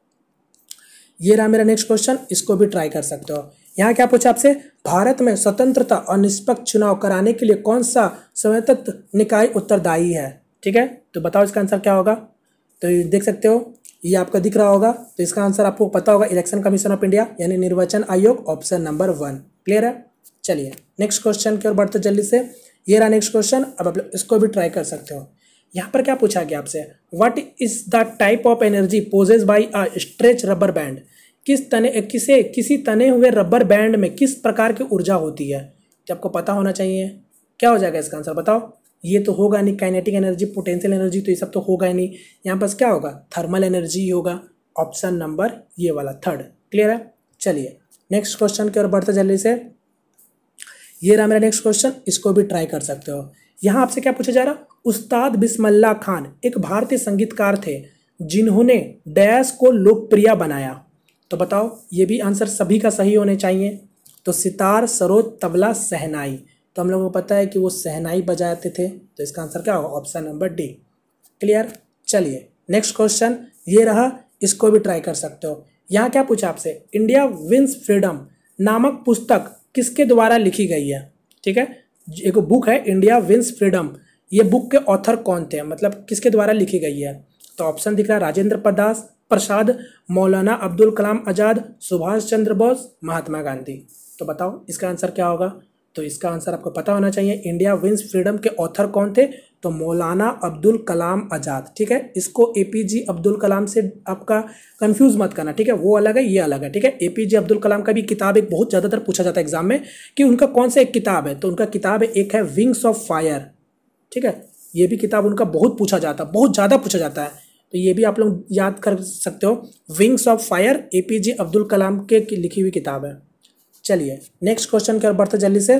ये रहा मेरा नेक्स्ट क्वेश्चन, इसको भी ट्राई कर सकते हो। यहाँ क्या पूछा आपसे, भारत में स्वतंत्रता और निष्पक्ष चुनाव कराने के लिए कौन सा स्वायत्त निकाय उत्तरदायी है। ठीक है, तो बताओ इसका आंसर क्या होगा। तो ये देख सकते हो, ये आपका दिख रहा होगा। तो इसका आंसर आपको पता होगा, इलेक्शन कमीशन ऑफ इंडिया यानी निर्वाचन आयोग, ऑप्शन नंबर वन। क्लियर है। चलिए नेक्स्ट क्वेश्चन की ओर बढ़ते जल्दी से। ये रहा नेक्स्ट क्वेश्चन, अब आप इसको भी ट्राई कर सकते हो। यहाँ पर क्या पूछा गया आपसे, what is the type of energy posses by a stretch rubber band. किस तने किसे किसी तने हुए रबर बैंड में किस प्रकार की ऊर्जा होती है। तो आपको पता होना चाहिए। क्या हो जाएगा इसका आंसर बताओ। ये तो होगा नहीं, काइनेटिक एनर्जी, पोटेंशियल एनर्जी, तो ये सब तो होगा ही नहीं। यहाँ पास क्या होगा, थर्मल एनर्जी होगा, ऑप्शन नंबर ये वाला थर्ड। क्लियर है। चलिए नेक्स्ट क्वेश्चन की ओर बढ़ते जल्दी से। ये रहा मेरा नेक्स्ट क्वेश्चन, इसको भी ट्राई कर सकते हो। यहाँ आपसे क्या पूछा जा रहा, उस्ताद बिस्मिल्लाह खान एक भारतीय संगीतकार थे जिन्होंने डैश को लोकप्रिय बनाया। तो बताओ, ये भी आंसर सभी का सही होने चाहिए। तो सितार, सरोद, तबला, शहनाई। तो हम लोगों को पता है कि वो शहनाई बजाते थे। तो इसका आंसर क्या होगा, ऑप्शन नंबर डी। क्लियर। चलिए नेक्स्ट क्वेश्चन ये रहा, इसको भी ट्राई कर सकते हो। यहाँ क्या पूछा आपसे, इंडिया विंस फ्रीडम नामक पुस्तक किसके द्वारा लिखी गई है। ठीक है, एक बुक है इंडिया विंस फ्रीडम, ये बुक के ऑथर कौन थे, मतलब किसके द्वारा लिखी गई है। तो ऑप्शन दिख रहा है, राजेंद्र प्रदास प्रसाद, मौलाना अब्दुल कलाम आज़ाद, सुभाष चंद्र बोस, महात्मा गांधी। तो बताओ इसका आंसर क्या होगा। तो इसका आंसर आपको पता होना चाहिए, इंडिया विंस फ्रीडम के ऑथर कौन थे, तो मौलाना अब्दुल कलाम आज़ाद। ठीक है, इसको एपीजे अब्दुल कलाम से आपका कंफ्यूज मत करना। ठीक है, वो अलग है, ये अलग है। ठीक है, एपीजे अब्दुल कलाम का भी किताब एक बहुत ज़्यादातर पूछा जाता है एग्जाम में कि उनका कौन सा एक किताब है। तो उनका किताब है, एक है विंग्स ऑफ फायर। ठीक है, ये भी किताब उनका बहुत पूछा जाता है, बहुत ज़्यादा पूछा जाता है। तो ये भी आप लोग याद कर सकते हो, wings of fire APJ Abdul Kalam के लिखी हुई किताब है। चलिए नेक्स्ट क्वेश्चन की ओर बढ़ते जल्दी से।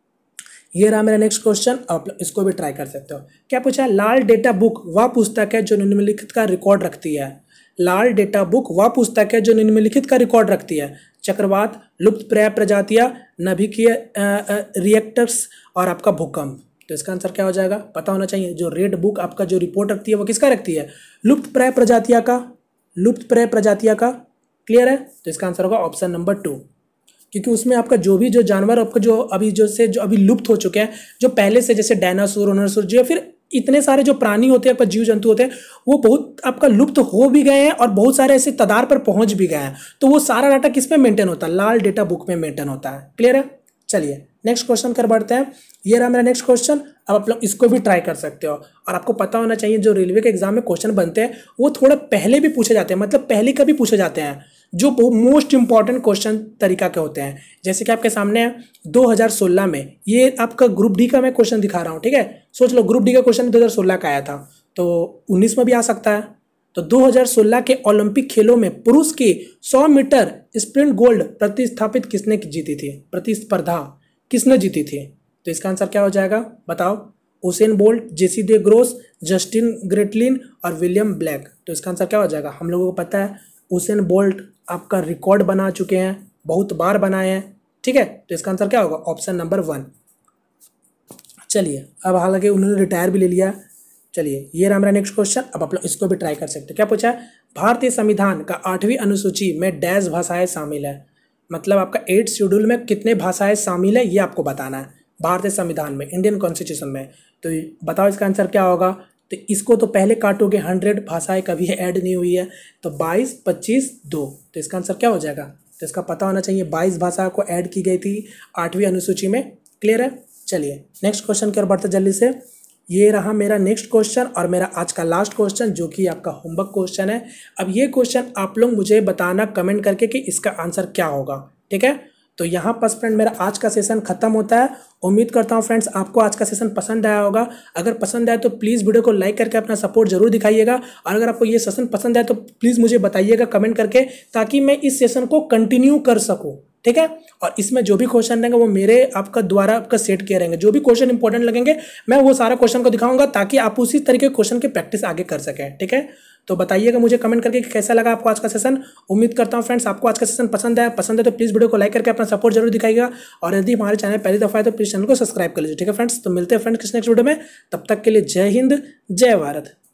ये रहा मेरा नेक्स्ट क्वेश्चन, आप इसको भी ट्राई कर सकते हो। क्या पूछा, लाल डेटा बुक वह पुस्तक है जो निम्नलिखित का रिकॉर्ड रखती है। लाल डेटा बुक वह पुस्तक है जो निम्नलिखित का रिकॉर्ड रखती है, चक्रवात, लुप्तप्राय प्रजातियां, नाभिकीय रिएक्टर्स और आपका भूकंप। तो इसका आंसर क्या हो जाएगा, पता होना चाहिए। जो रेड बुक आपका जो रिपोर्ट रखती है वो किसका रखती है, लुप्तप्राय प्रजातियां का, लुप्तप्राय प्रजातियां का। क्लियर है। तो इसका आंसर होगा ऑप्शन नंबर टू, क्योंकि उसमें आपका जो भी जो जानवर आपका जो अभी जो से जो अभी लुप्त हो चुके हैं, जो पहले से, जैसे डायनासोर, ओनासोर, जो फिर इतने सारे जो प्राणी होते हैं आपका, जीव जंतु होते हैं, वो बहुत आपका लुप्त हो भी गए हैं और बहुत सारे ऐसे तदार पर पहुंच भी गए हैं। तो वो सारा डाटा किस में मेंटेन होता है, लाल डेटा बुक में मेंटेन होता है। क्लियर है। चलिए नेक्स्ट क्वेश्चन कर बढ़ते हैं। ये रहा मेरा नेक्स्ट क्वेश्चन, अब आप लोग इसको भी ट्राई कर सकते हो। और आपको पता होना चाहिए, जो रेलवे के एग्जाम में क्वेश्चन बनते हैं वो थोड़ा पहले भी पूछे जाते हैं, मतलब पहले का भी पूछे जाते हैं, जो मोस्ट इंपॉर्टेंट क्वेश्चन तरीका के होते हैं। जैसे कि आपके सामने है दो हज़ार सोलह में, ये आपका ग्रुप डी का मैं क्वेश्चन दिखा रहा हूँ। ठीक है, सोच लो ग्रुप डी का क्वेश्चन दो हज़ार सोलह का आया था, तो उन्नीस में भी आ सकता है। तो दो हज़ार सोलह के ओलंपिक खेलों में पुरुष की सौ मीटर स्प्रिंट गोल्ड प्रतिस्थापित किसने जीती थी, प्रतिस्पर्धा किसने जीती थी। तो इसका आंसर क्या हो जाएगा बताओ, Usain Bolt, Jesse de Grasse, Justin Gatlin और विलियम ब्लैक। तो इसका आंसर क्या हो जाएगा, हम लोगों को पता है उसेन बोल्ट आपका रिकॉर्ड बना चुके हैं, बहुत बार बनाए हैं। ठीक है, तो इसका आंसर क्या होगा, ऑप्शन नंबर वन। चलिए, अब हालांकि उन्होंने रिटायर भी ले लिया। चलिए, ये रहा मेरा नेक्स्ट क्वेश्चन। अब आप लोग इसको भी ट्राई कर सकते हैं। क्या पूछा है? भारतीय संविधान का आठवीं अनुसूची में डैश भाषाएं शामिल है। मतलब आपका एट शेड्यूल में कितने भाषाएं शामिल है ये आपको बताना है भारतीय संविधान में, इंडियन कॉन्स्टिट्यूशन में। तो बताओ इसका आंसर क्या होगा। तो इसको तो पहले काटोगे, हंड्रेड भाषाएं कभी ऐड नहीं हुई है, तो बाईस, पच्चीस, दो, तो इसका आंसर क्या हो जाएगा? तो इसका पता होना चाहिए, बाईस भाषा को ऐड की गई थी आठवीं अनुसूची में। क्लियर है? चलिए नेक्स्ट क्वेश्चन की ओर बढ़ते जल्दी से। ये रहा मेरा नेक्स्ट क्वेश्चन और मेरा आज का लास्ट क्वेश्चन, जो कि आपका होमवर्क क्वेश्चन है। अब ये क्वेश्चन आप लोग मुझे बताना कमेंट करके कि इसका आंसर क्या होगा। ठीक है, तो यहाँ पर फ्रेंड मेरा आज का सेशन खत्म होता है। उम्मीद करता हूँ फ्रेंड्स आपको आज का सेशन पसंद आया होगा। अगर पसंद आया तो प्लीज़ वीडियो को लाइक करके अपना सपोर्ट जरूर दिखाइएगा, और अगर आपको ये सेशन पसंद आए तो प्लीज़ मुझे बताइएगा कमेंट करके, ताकि मैं इस सेशन को कंटिन्यू कर सकूँ। ठीक है, और इसमें जो भी क्वेश्चन रहेंगे वो मेरे आपका द्वारा आपका सेट किए रहेंगे। जो भी क्वेश्चन इंपॉर्टेंट लगेंगे मैं वो सारा क्वेश्चन को दिखाऊंगा, ताकि आप उसी तरीके के क्वेश्चन की प्रैक्टिस आगे कर सकें। ठीक है, तो बताइएगा मुझे कमेंट करके कि कैसा लगा आपको आज का सेशन। उम्मीद करता हूँ फ्रेंड्स आपको आज का सेशन पसंद है। पसंद है तो प्लीज़ वीडियो को लाइक करके अपना सपोर्ट जरूर दिखाइएगा, और यदि हमारे चैनल पहली दफा है तो प्लीज़ चैनल को सब्सक्राइब कर लीजिए। ठीक है फ्रेंड्स, तो मिलते हैं फ्रेंड्स किस नेक्स्ट वीडियो में। तब तक के लिए जय हिंद, जय भारत।